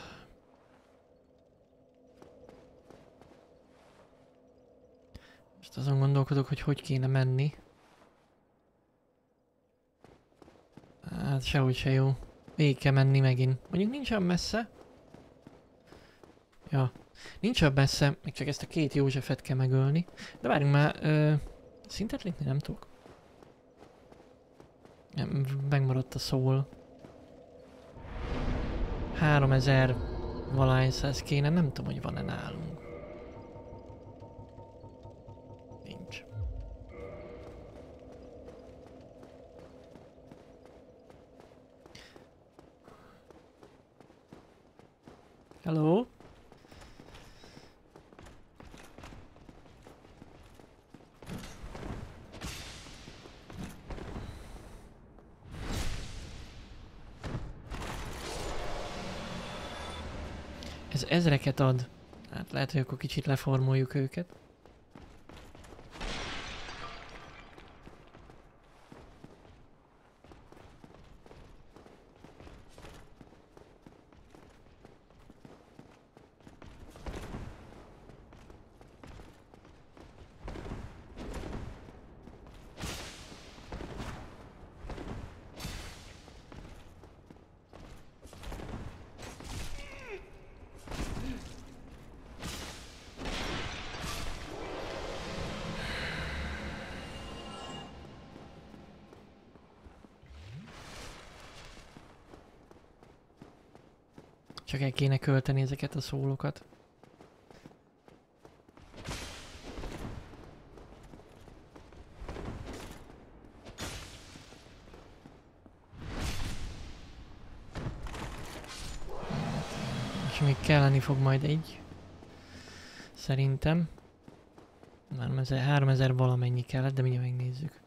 [SPEAKER 1] Most Azon gondolkodok, hogy hogy kéne menni. Hát sehogy se jó. Végig kell menni megint. Mondjuk nincs olyan messze. Ja. Nincs olyan messze, még csak ezt a két Józsefet kell megölni. De várjunk már, szintet lépni nem tudok. Megmaradt a szól. 3000 valahány száz kéne, nem tudom, hogy van-e nálunk. Nincs. Hello? Ez ezreket ad. Hát lehet, hogy akkor kicsit leformoljuk őket. Csak el kéne költeni ezeket a szólokat. És még kelleni fog majd egy. Szerintem. 3000 valamennyi kellett, de mindjárt megnézzük.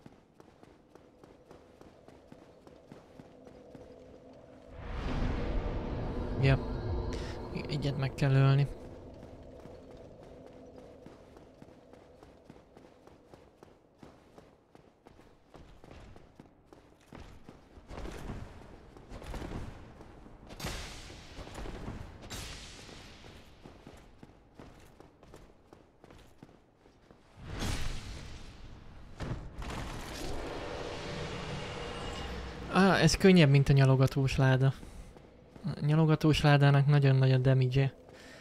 [SPEAKER 1] Ja. Egyet meg kell ölni. Ez könnyebb, mint a nyalogatós láda. A nyalogatós ládának nagyon nagy a damage-e.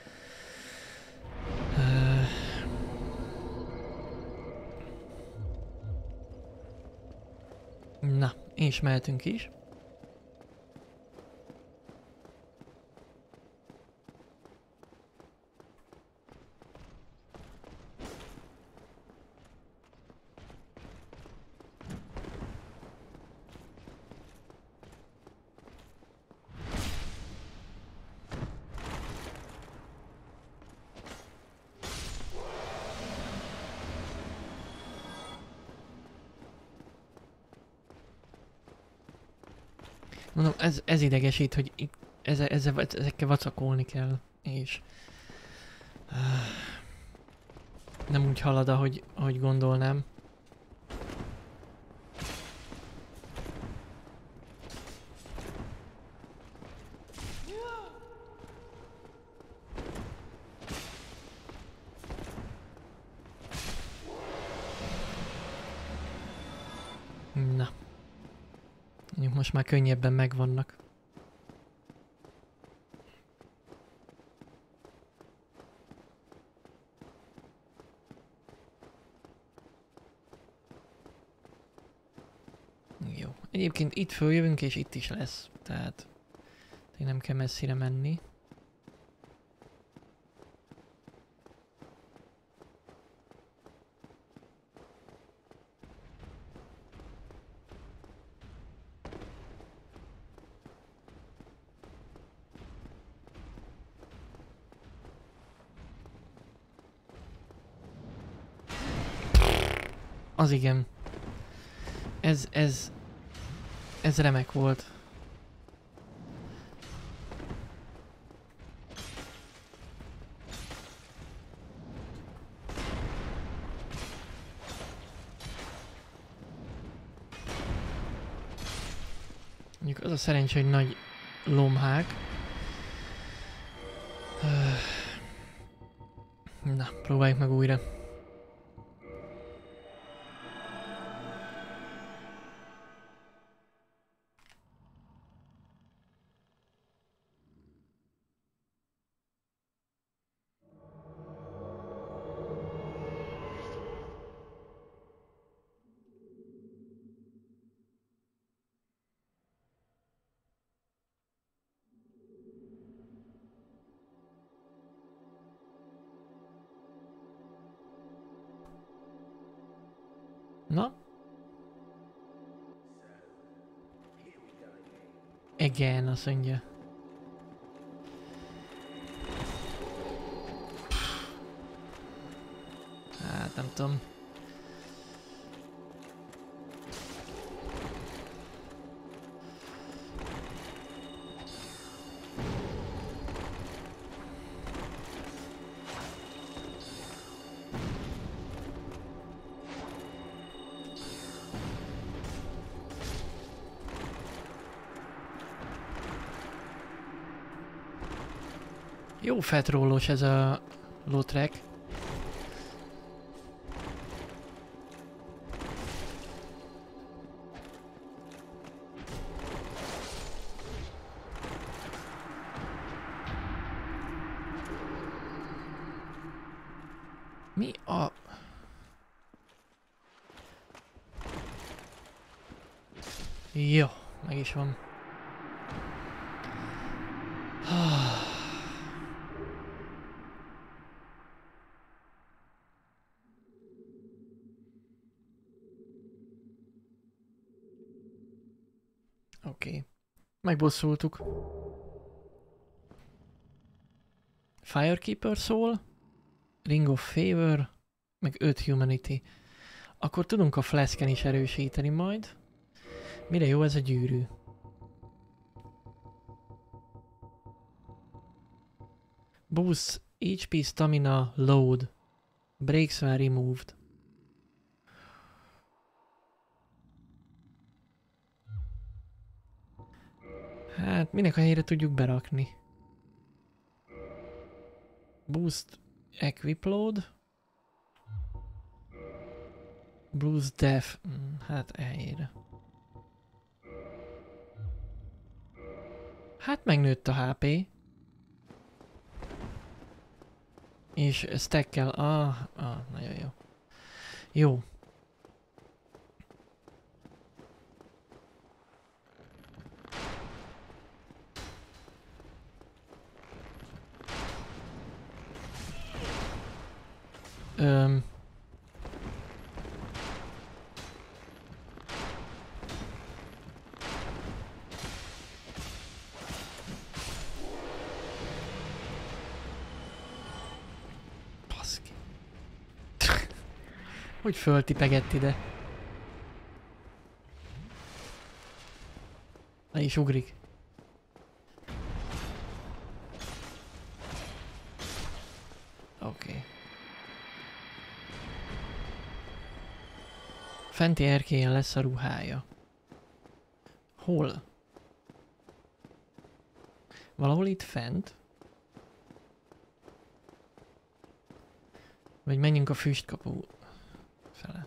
[SPEAKER 1] Na, és mehetünk is. Mondom, ez idegesít, hogy ezekkel vacakolni kell, és nem úgy halad, ahogy gondolnám. Na. Mondjuk most már könnyebben megvannak. Jó. Egyébként itt följövünk és itt is lesz. Tehát nem kell messzire menni. Az igen. Ez remek volt. Mondjuk az a szerencsé, hogy nagy lomhák. Na, próbáljuk meg újra. Na? Again, azt mondja. Hát nem tudom. Jó fetrólós ez a lótrek. Mi a... Jó, meg is van. Oké. Megbosszultuk. Firekeeper Soul, Ring of Favor, meg 5 Humanity. Akkor tudunk a Flasken is erősíteni majd. Mire jó ez a gyűrű? Boost HP Stamina Load. Breaks when removed. Hát minek a helyére tudjuk berakni? Boost Equip Load. Boost Def. Hát helyére. Hát megnőtt a HP. És stackkel. Nagyon jó. Jó. Baszki. Hogy föltipegett ide? Le is ugrik. Oké. Fenti erkélyen lesz a ruhája. Hol? Valahol itt fent? Vagy menjünk a füstkapu fele.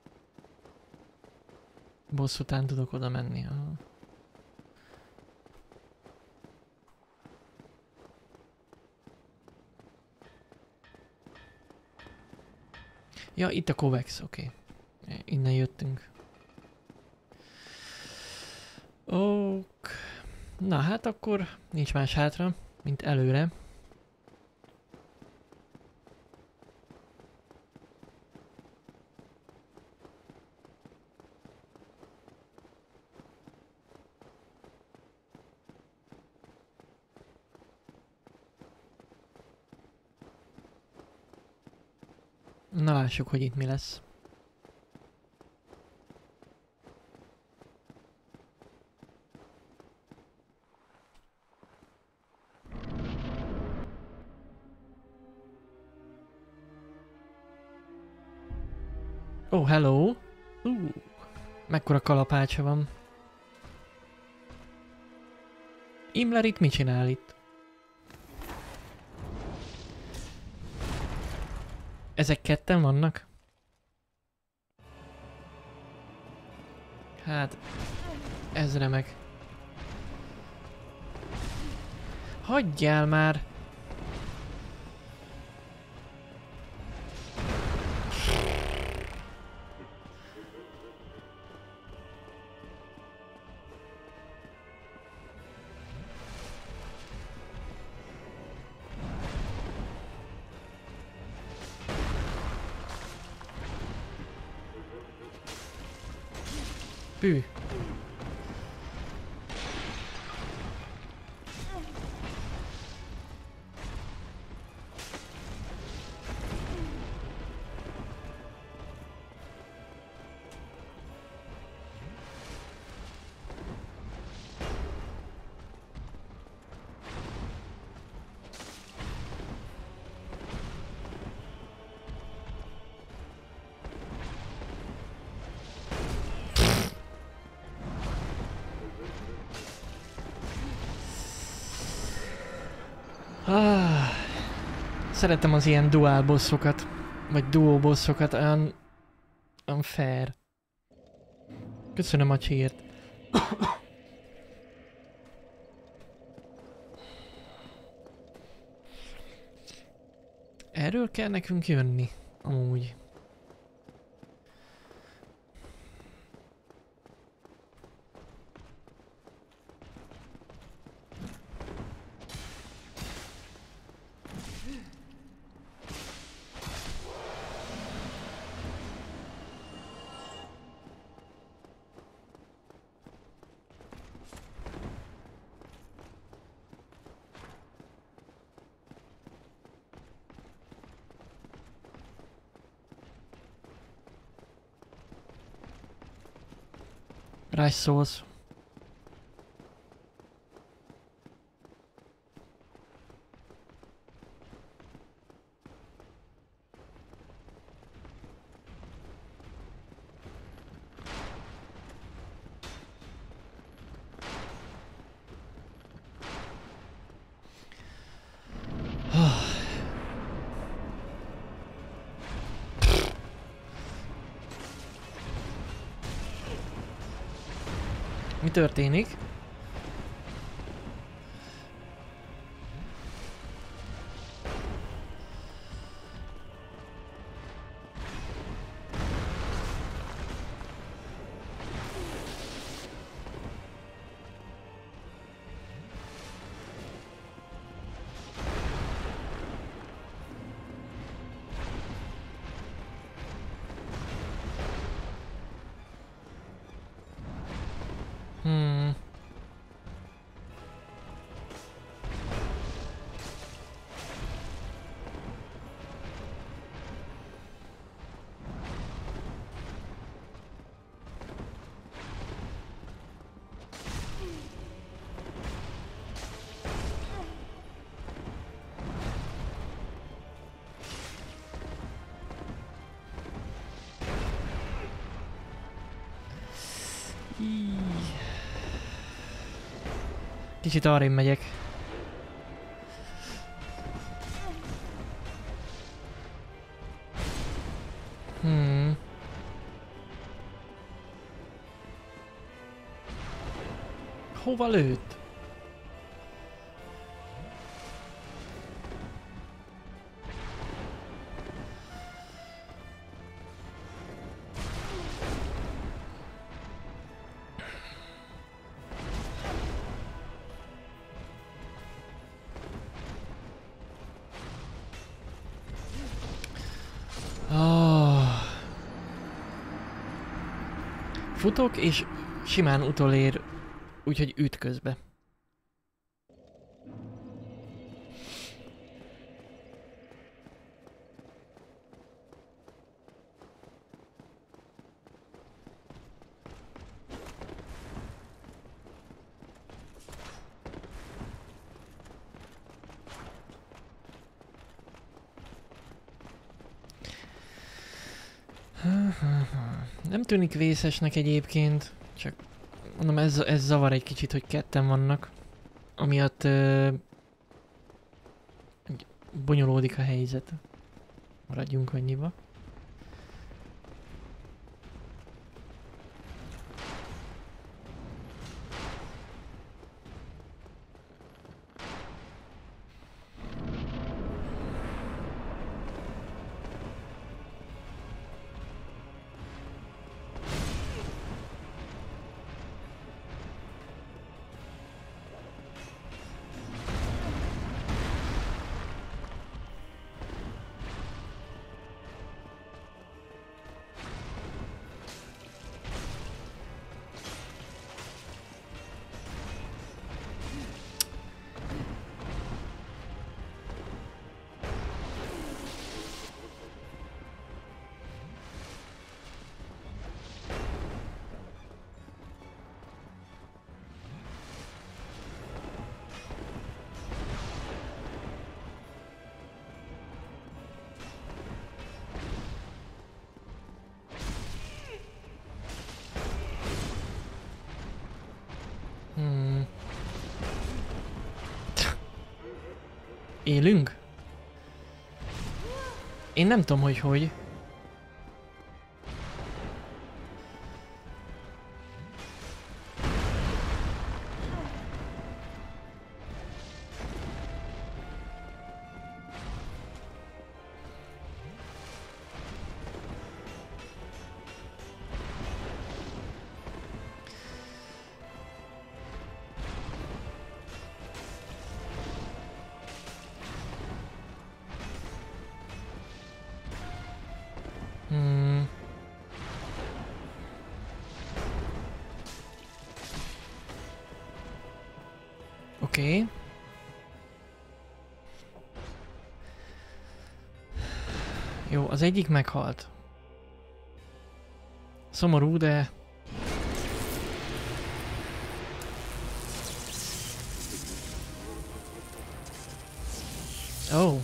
[SPEAKER 1] Boss után tudok oda menni. Aha. Ja, itt a Kovacs, oké. Innen jöttünk. Na hát akkor nincs más hátra, mint előre. Na lássuk, hogy itt mi lesz. Oh, hello! Mekkora kalapácsa van. Imler itt mit csinál itt? Ezek ketten vannak? Hát... Ez remek. Hagyjál már! Pű. Ah, szeretem az ilyen dual bossokat, vagy duo bossokat, olyan fair. Köszönöm a csírt. Erről kell nekünk jönni, amúgy. Rice sauce. Mi történik? Kicsit arrébb megyek. Hova lőtt? Futok és simán utolér, úgyhogy üt közbe. Nem tűnik vészesnek egyébként, csak mondom, ez zavar egy kicsit, hogy ketten vannak, amiatt bonyolódik a helyzet. Maradjunk annyiba. Élünk? Én nem tudom, hogy. Oké. Jó, az egyik meghalt. Szomorú, de... Oh.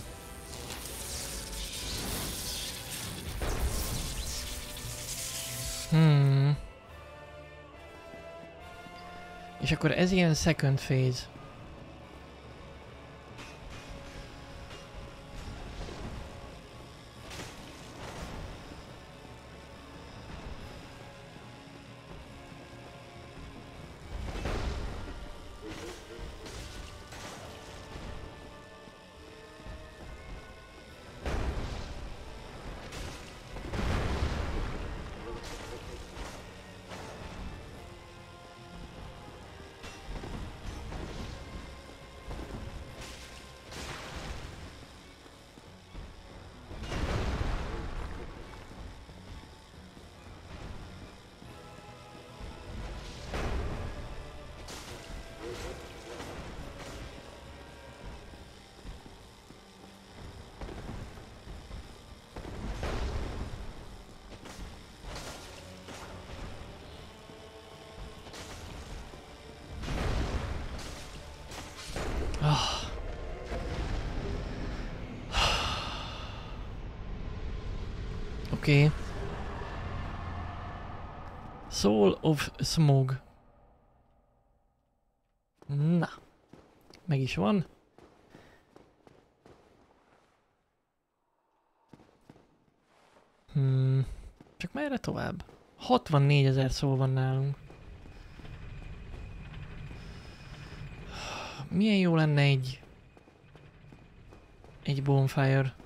[SPEAKER 1] És akkor ez ilyen second phase. Oké. Soul of Smog. Na. Meg is van. Csak merre tovább? 64 000 szó van nálunk. Milyen jó lenne egy bonfire.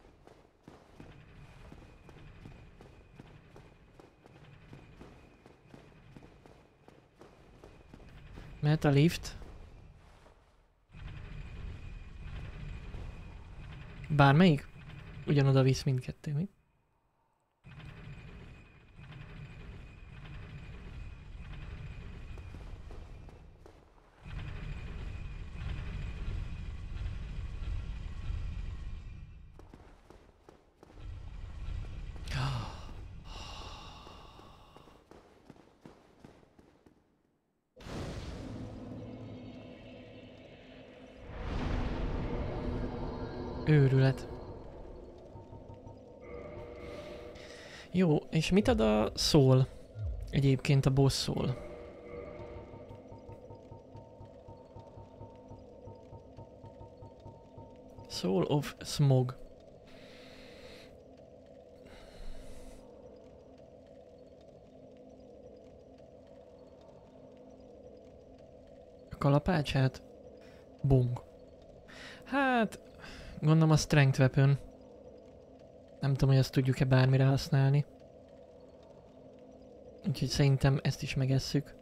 [SPEAKER 1] Mehet a lift. Bármelyik? Ugyanoda visz mindkettő, mi? Őrület. Jó, és mit ad a Soul? Egyébként a boss Soul. Soul of Smog. A kalapácsát? Bung. Hát... Gondolom a Strength Weapon. Nem tudom, hogy azt tudjuk-e bármire használni. Úgyhogy szerintem ezt is megesszük.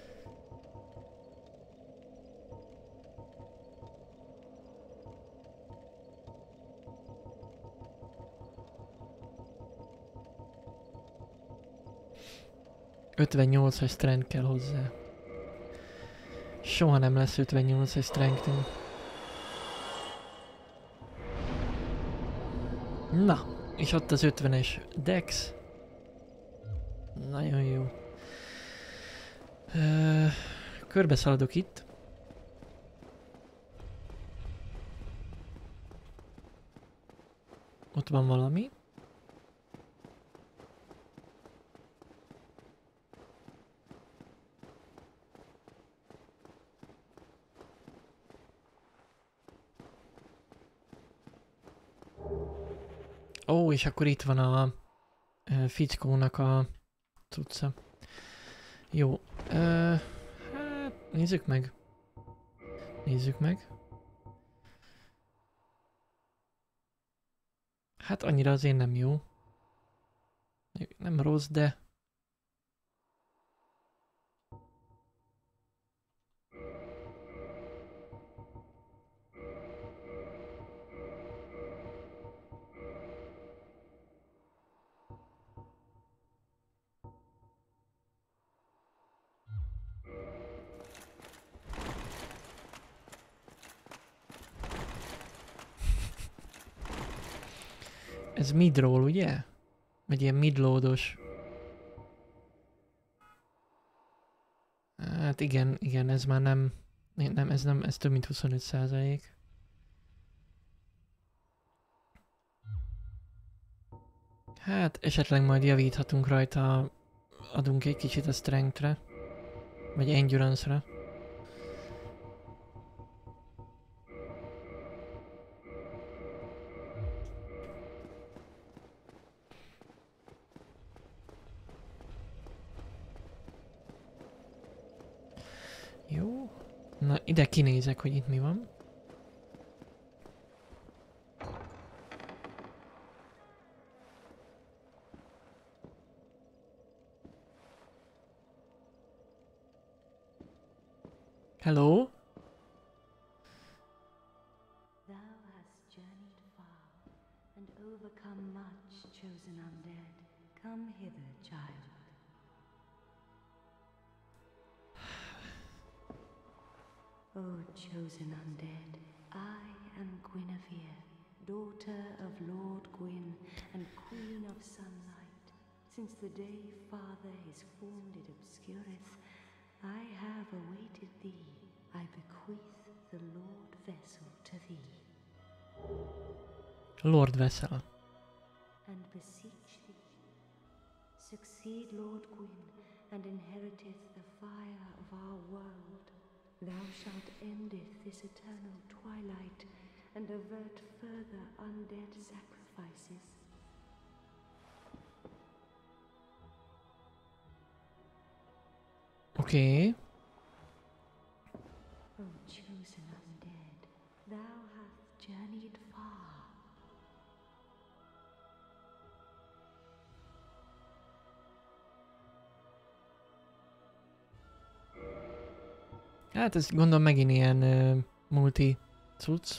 [SPEAKER 1] ...58-as strength kell hozzá. Soha nem lesz 58-as strength-ünk. Na, és ott az 50-es Dex. Nagyon jó. Körbe szaladok itt. Ott van valami. Ó, és akkor itt van a fickónak a cucca. Jó. Hát, nézzük meg. Nézzük meg. Hát annyira azért nem jó. Nem rossz, de... Ez midroll, ugye? Vagy ilyen midloados. Hát igen, ez már nem... ez több mint 25%. Hát esetleg majd javíthatunk rajta, adunk egy kicsit a strength-re. Vagy endurance-re. Jó. Na, ide kinézek, hogy itt mi van. Hello?
[SPEAKER 3] Thou hast journeyed far and overcome much, chosen undead. Come hither, child. O chosen undead, I am Guinevere, daughter of Lord Gwyn and Queen of Sunlight. Since the day Father his form did obscureth, I have awaited thee. I bequeath the Lord Vessel to thee.
[SPEAKER 1] Lord Vessel.
[SPEAKER 3] And beseech thee, succeed Lord Gwyn, and inheriteth the fire of our world. Thou shalt endeth this eternal twilight, and avert further undead sacrifices.
[SPEAKER 1] Oké.
[SPEAKER 3] O chosen undead, thou hast journeyed far.
[SPEAKER 1] Hát ez gondolom megint ilyen multi cucc.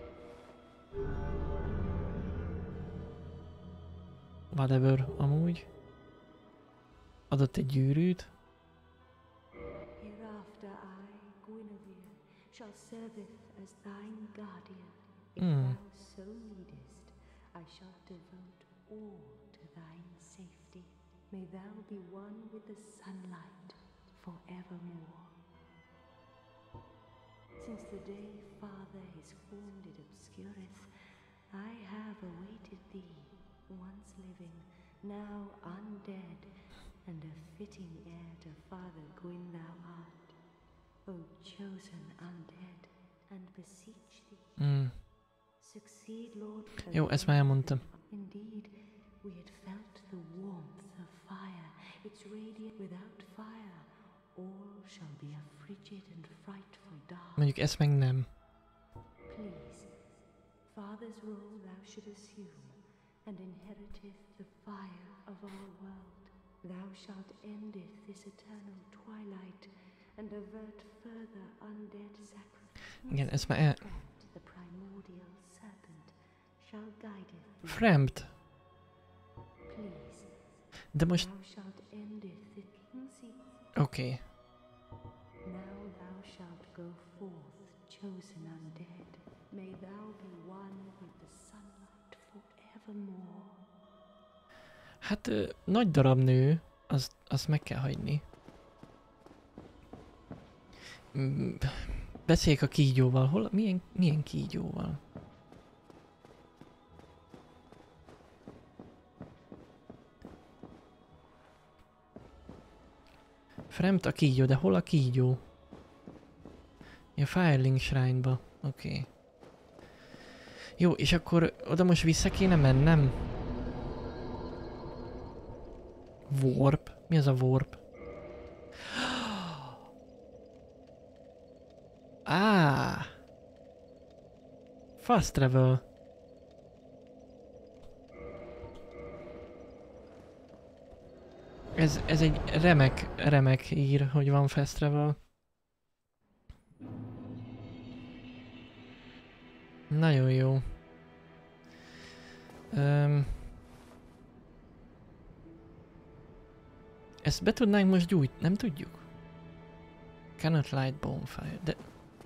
[SPEAKER 1] Whatever, amúgy. Adott egy gyűrűt.
[SPEAKER 3] Hereafter I, Guinevere, shall serveth as thine guardian. If
[SPEAKER 1] Hmm.
[SPEAKER 3] thou so needest, I shall devote all to thine safety. May thou be one with the sunlight forevermore. Since the day Father his form did obscureth, I have awaited thee, once living, now undead, and a fitting heir to Father Gwyn thou art. O chosen undead, and beseech thee,
[SPEAKER 1] Hmm.
[SPEAKER 3] succeed Lord Gwyn.
[SPEAKER 1] Jó, ezt már elmondtam.
[SPEAKER 3] Indeed, we had felt the warmth of fire, its radiant without fire. All shall be a frigid and frightful dark.
[SPEAKER 1] Mondjuk ezt meg nem.
[SPEAKER 3] Please, Father's role thou should assume, and inheriteth the fire of our world. Thou shalt endeth this eternal twilight, and avert further undead sacrifice.
[SPEAKER 1] Igen, ezt már el...
[SPEAKER 3] The primordial serpent shall guideth thee.
[SPEAKER 1] Fremd.
[SPEAKER 3] Please,
[SPEAKER 1] De most...
[SPEAKER 3] thou shalt endeth the king's.
[SPEAKER 1] Oké.
[SPEAKER 3] Now thou shalt go forth, chosen undead. May thou be one with the sunlight forevermore.
[SPEAKER 1] Hát nagy darab nő, azt meg kell hagyni. Beszéljek a kígyóval. Hol? Milyen kígyóval? Fremt a kígyó, de hol a kígyó? Ja, Firelink Shrine-ba. Oké. Jó, és akkor oda most vissza kéne mennem? Warp? Mi az a warp? Fast travel. Ez egy remek hír, hogy van fast travel. Nagyon jó. Ezt be tudnánk most gyújtani? Nem tudjuk? Cannot light bonfire, de...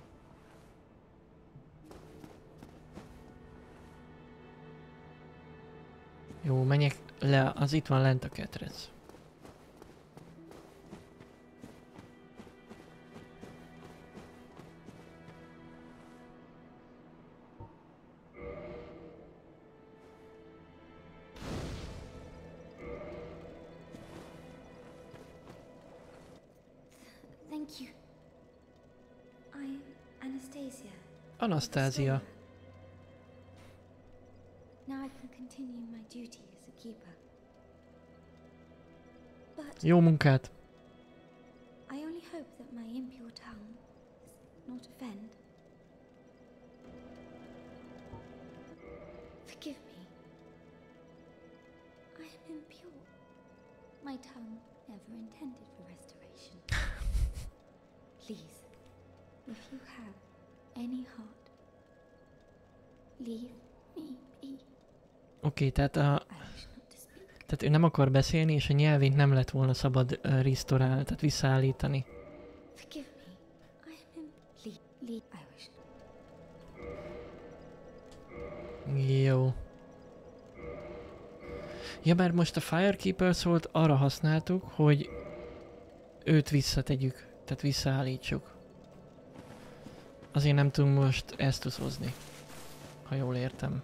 [SPEAKER 1] Jó, menjek le, az itt van lent a ketrec.
[SPEAKER 3] Thank you. I'm Anastasia.
[SPEAKER 1] Anastasia.
[SPEAKER 3] Now I can continue my duty as a keeper. But
[SPEAKER 1] Jó munkát.
[SPEAKER 3] I only hope that my impure tongue does not offend. Forgive me. I am impure. My tongue never intended for restoration. Please, if you have any heart, leave me be.
[SPEAKER 1] Oké, tehát
[SPEAKER 3] I wish not to speak.
[SPEAKER 1] tehát ő nem akar beszélni, és a nyelvét nem lett volna szabad restaural, tehát visszaállítani.
[SPEAKER 3] Forgive me. I am leave. I wish.
[SPEAKER 1] Jó. Ja, mert most a Firekeeper szólt arra használtuk, hogy őt visszategyük, tehát visszaállítsuk. Azért nem tudunk most ezt hozni, ha jól értem.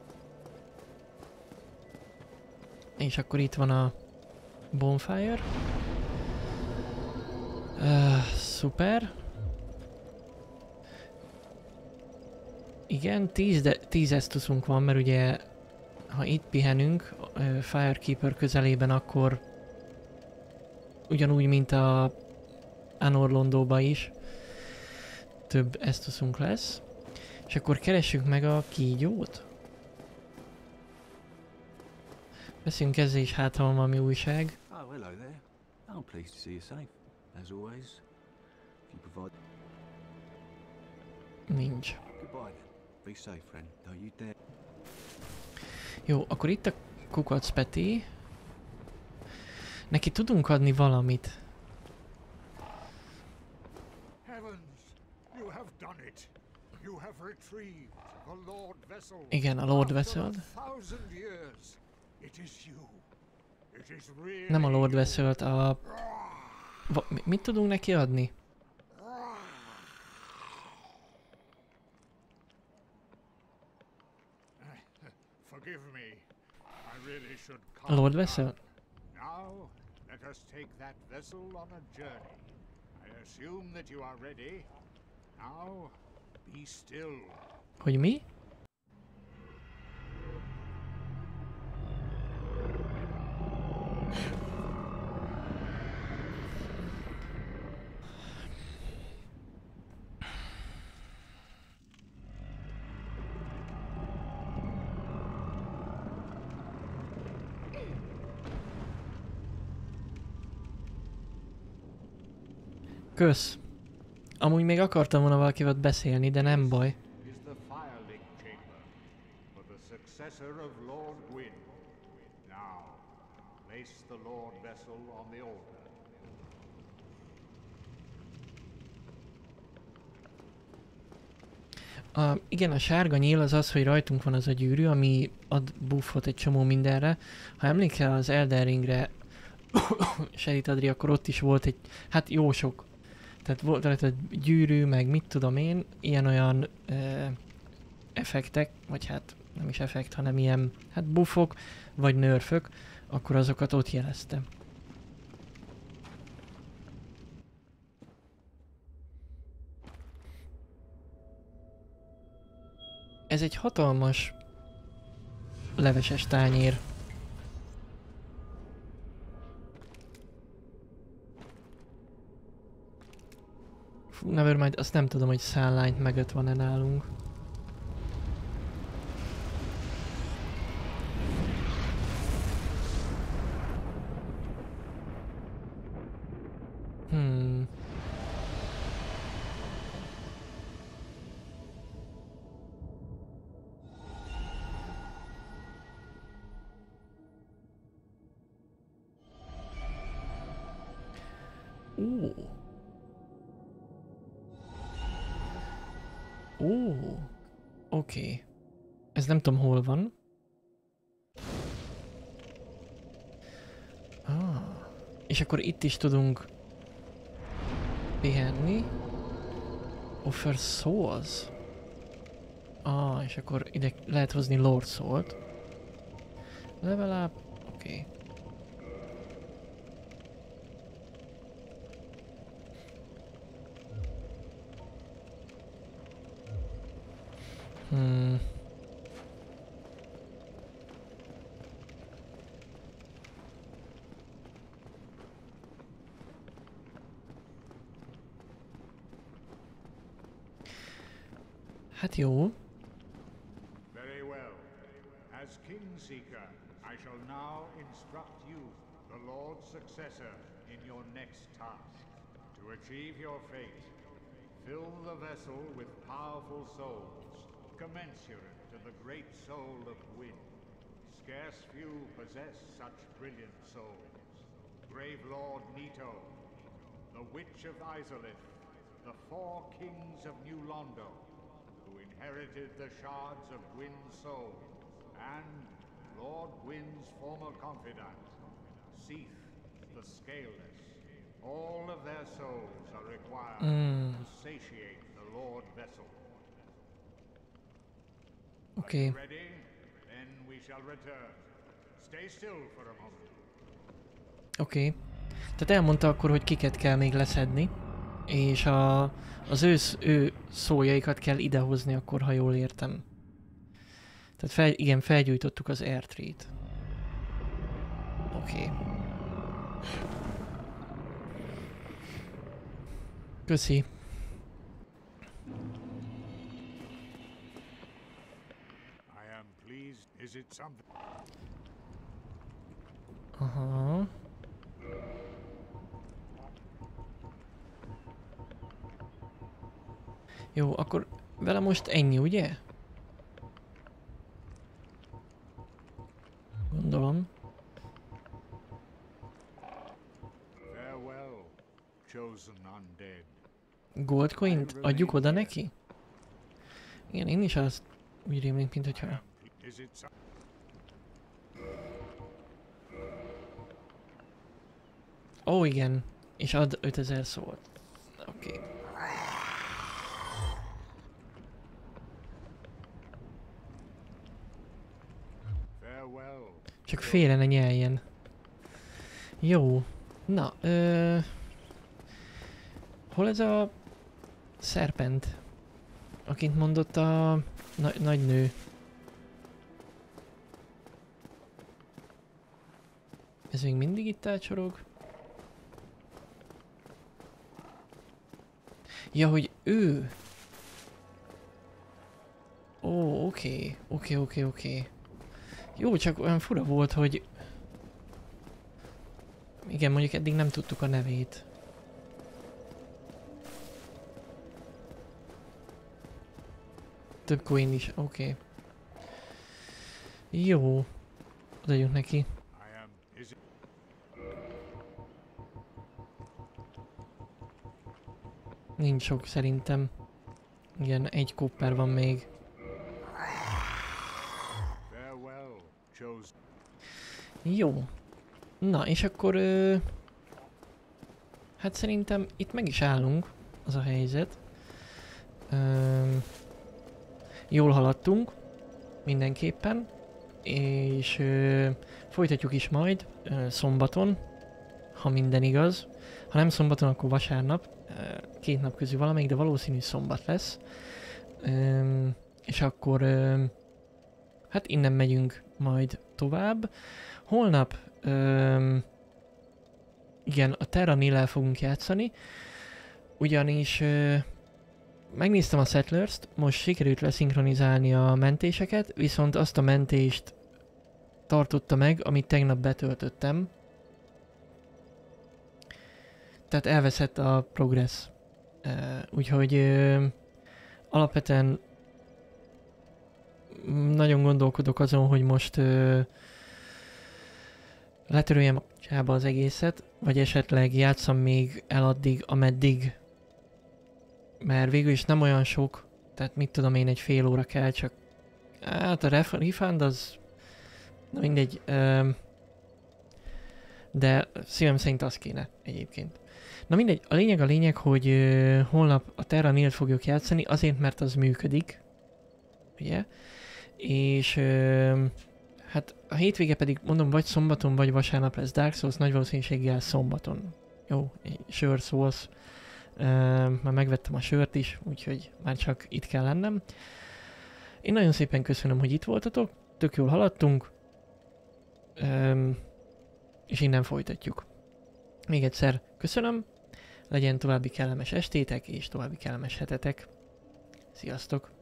[SPEAKER 1] És akkor itt van a bonfire. Szuper. Igen, 10 esztuszunk van, mert ugye ha itt pihenünk Firekeeper közelében, akkor ugyanúgy, mint a Anor Londóba is több esztuszunk lesz. És akkor keressük meg a kígyót. Beszéljünk ezzel is, hát ha van valami újság.
[SPEAKER 4] Oh, hello there. I'm pleased to see you safe, as always. If you provide...
[SPEAKER 1] Nincs.
[SPEAKER 4] Goodbye then. Be safe, friend. Don't you dare...
[SPEAKER 1] Jó, akkor itt a kukac Peti. Neki tudunk adni valamit.
[SPEAKER 5] Heavens, you have done it. You have retrieved the Lord Vessel.
[SPEAKER 1] Igen, a Lord
[SPEAKER 5] After
[SPEAKER 1] Vessel.
[SPEAKER 5] 1,000 years, it is you. It is really
[SPEAKER 1] Nem a Lord
[SPEAKER 5] you.
[SPEAKER 1] Vessel, a... Mit tudunk neki adni?
[SPEAKER 5] Forgive me. I really should
[SPEAKER 1] A
[SPEAKER 5] calm
[SPEAKER 1] Lord
[SPEAKER 5] down.
[SPEAKER 1] Vessel?
[SPEAKER 5] Now, let us take that vessel on a journey. I assume that you are ready. Now, be still.
[SPEAKER 1] Hogy mi? Kösz. Amúgy még akartam volna valakivel beszélni, de nem baj.
[SPEAKER 5] Is the Firelink Chamber for the successor of Lord Gwyn. Now, place the Lord Vessel on the altar.
[SPEAKER 1] Igen, a sárga nyíl az az, hogy rajtunk van az a gyűrű, ami ad buffot egy csomó mindenre. Ha emlékszel az Elden Ringre, Sherit Adri, akkor ott is volt egy, hát jó sok. Tehát volt rajta egy gyűrű, meg mit tudom én, ilyen-olyan effektek, vagy hát nem is effekt, hanem ilyen, hát buffok, vagy nerfök, akkor azokat ott jeleztem. Ez egy hatalmas leveses tányér. Fú, nevermind, azt nem tudom, hogy szállányt megött van-e nálunk. Oké. Ez nem tudom hol van. És akkor itt is tudunk pihenni. Offer souls. És akkor ide lehet hozni Lord Soul-t. Level up. Oké. Hát jó.
[SPEAKER 5] Very well. As Kingseeker, I shall now instruct you, the Lord's successor, in your next task. To achieve your fate, fill the vessel with powerful souls, commensurate to the great soul of Gwyn. Scarce few possess such brilliant souls. Brave Lord Nito, the Witch of Izalith, the 4 kings of New Londo, who inherited the shards of Gwyn's soul, and Lord Gwyn's former confidant, Seath the Scaleless. All of their souls are required to satiate the Lord Vessel.
[SPEAKER 1] Okay.
[SPEAKER 5] Are you ready? Then we shall return. Stay still for a moment.
[SPEAKER 1] Oké. Tehát elmondta akkor, hogy kiket kell még leszedni, és az ő szójaikat kell idehozni akkor, ha jól értem. Tehát igen, felgyújtottuk az Erdtree-t. Oké. Köszi.
[SPEAKER 5] I am pleased. Is it something?
[SPEAKER 1] Aha. Jó, akkor vele most ennyi, ugye? Gondolom.
[SPEAKER 5] Farewell, chosen undead.
[SPEAKER 1] Gold coint adjuk oda neki? Igen, én is azt úgy rémlik, mint hogyha...
[SPEAKER 5] Is it some...
[SPEAKER 1] Ó, igen. És ad 5000 szót. Oké.
[SPEAKER 5] Farewell.
[SPEAKER 1] Csak félre ne nyeljen. Jó. Na, hol ez a szerpent? Akint mondott a nagy nő. Ez még mindig itt elcsorog? Ja, hogy ő. Ó, oké. Jó, csak olyan fura volt, hogy... Igen, mondjuk eddig nem tudtuk a nevét. Több coin is, oké. Jó. Odaadjuk neki.
[SPEAKER 5] I am. Is it...
[SPEAKER 1] Nincs sok szerintem. Igen, 1 kopper van még.
[SPEAKER 5] Farewell, chosen.
[SPEAKER 1] Jó. Na, és akkor... hát szerintem itt meg is állunk, az a helyzet. Jól haladtunk, mindenképpen. És folytatjuk is majd szombaton, ha minden igaz. Ha nem szombaton, akkor vasárnap. 2 nap közül valamelyik, de valószínű szombat lesz. és akkor hát innen megyünk majd tovább. Holnap igen, a Terra Nil-el fogunk játszani, ugyanis megnéztem a Settlers-t, most sikerült leszinkronizálni a mentéseket, viszont azt a mentést tartotta meg, amit tegnap betöltöttem. Tehát elveszett a progress. Úgyhogy alapvetően nagyon gondolkodok azon, hogy most letöröljem csába az egészet, vagy esetleg játszam még el addig, ameddig, mert végül is nem olyan sok, tehát mit tudom én, egy fél óra kell, csak hát a refund az na mindegy, de szívem szerint az kéne egyébként. Na mindegy, a lényeg, hogy holnap a Terra Nil-t fogjuk játszani, azért mert az működik, ugye, és hát a hétvége pedig mondom, vagy szombaton, vagy vasárnap lesz Dark Souls, nagy valószínűséggel szombaton. Jó, sör Souls. Már megvettem a sört is, úgyhogy már csak itt kell lennem. Én nagyon szépen köszönöm, hogy itt voltatok, tök jól haladtunk, és innen folytatjuk. Még egyszer köszönöm, legyen további kellemes estétek, és további kellemes hetetek. Sziasztok!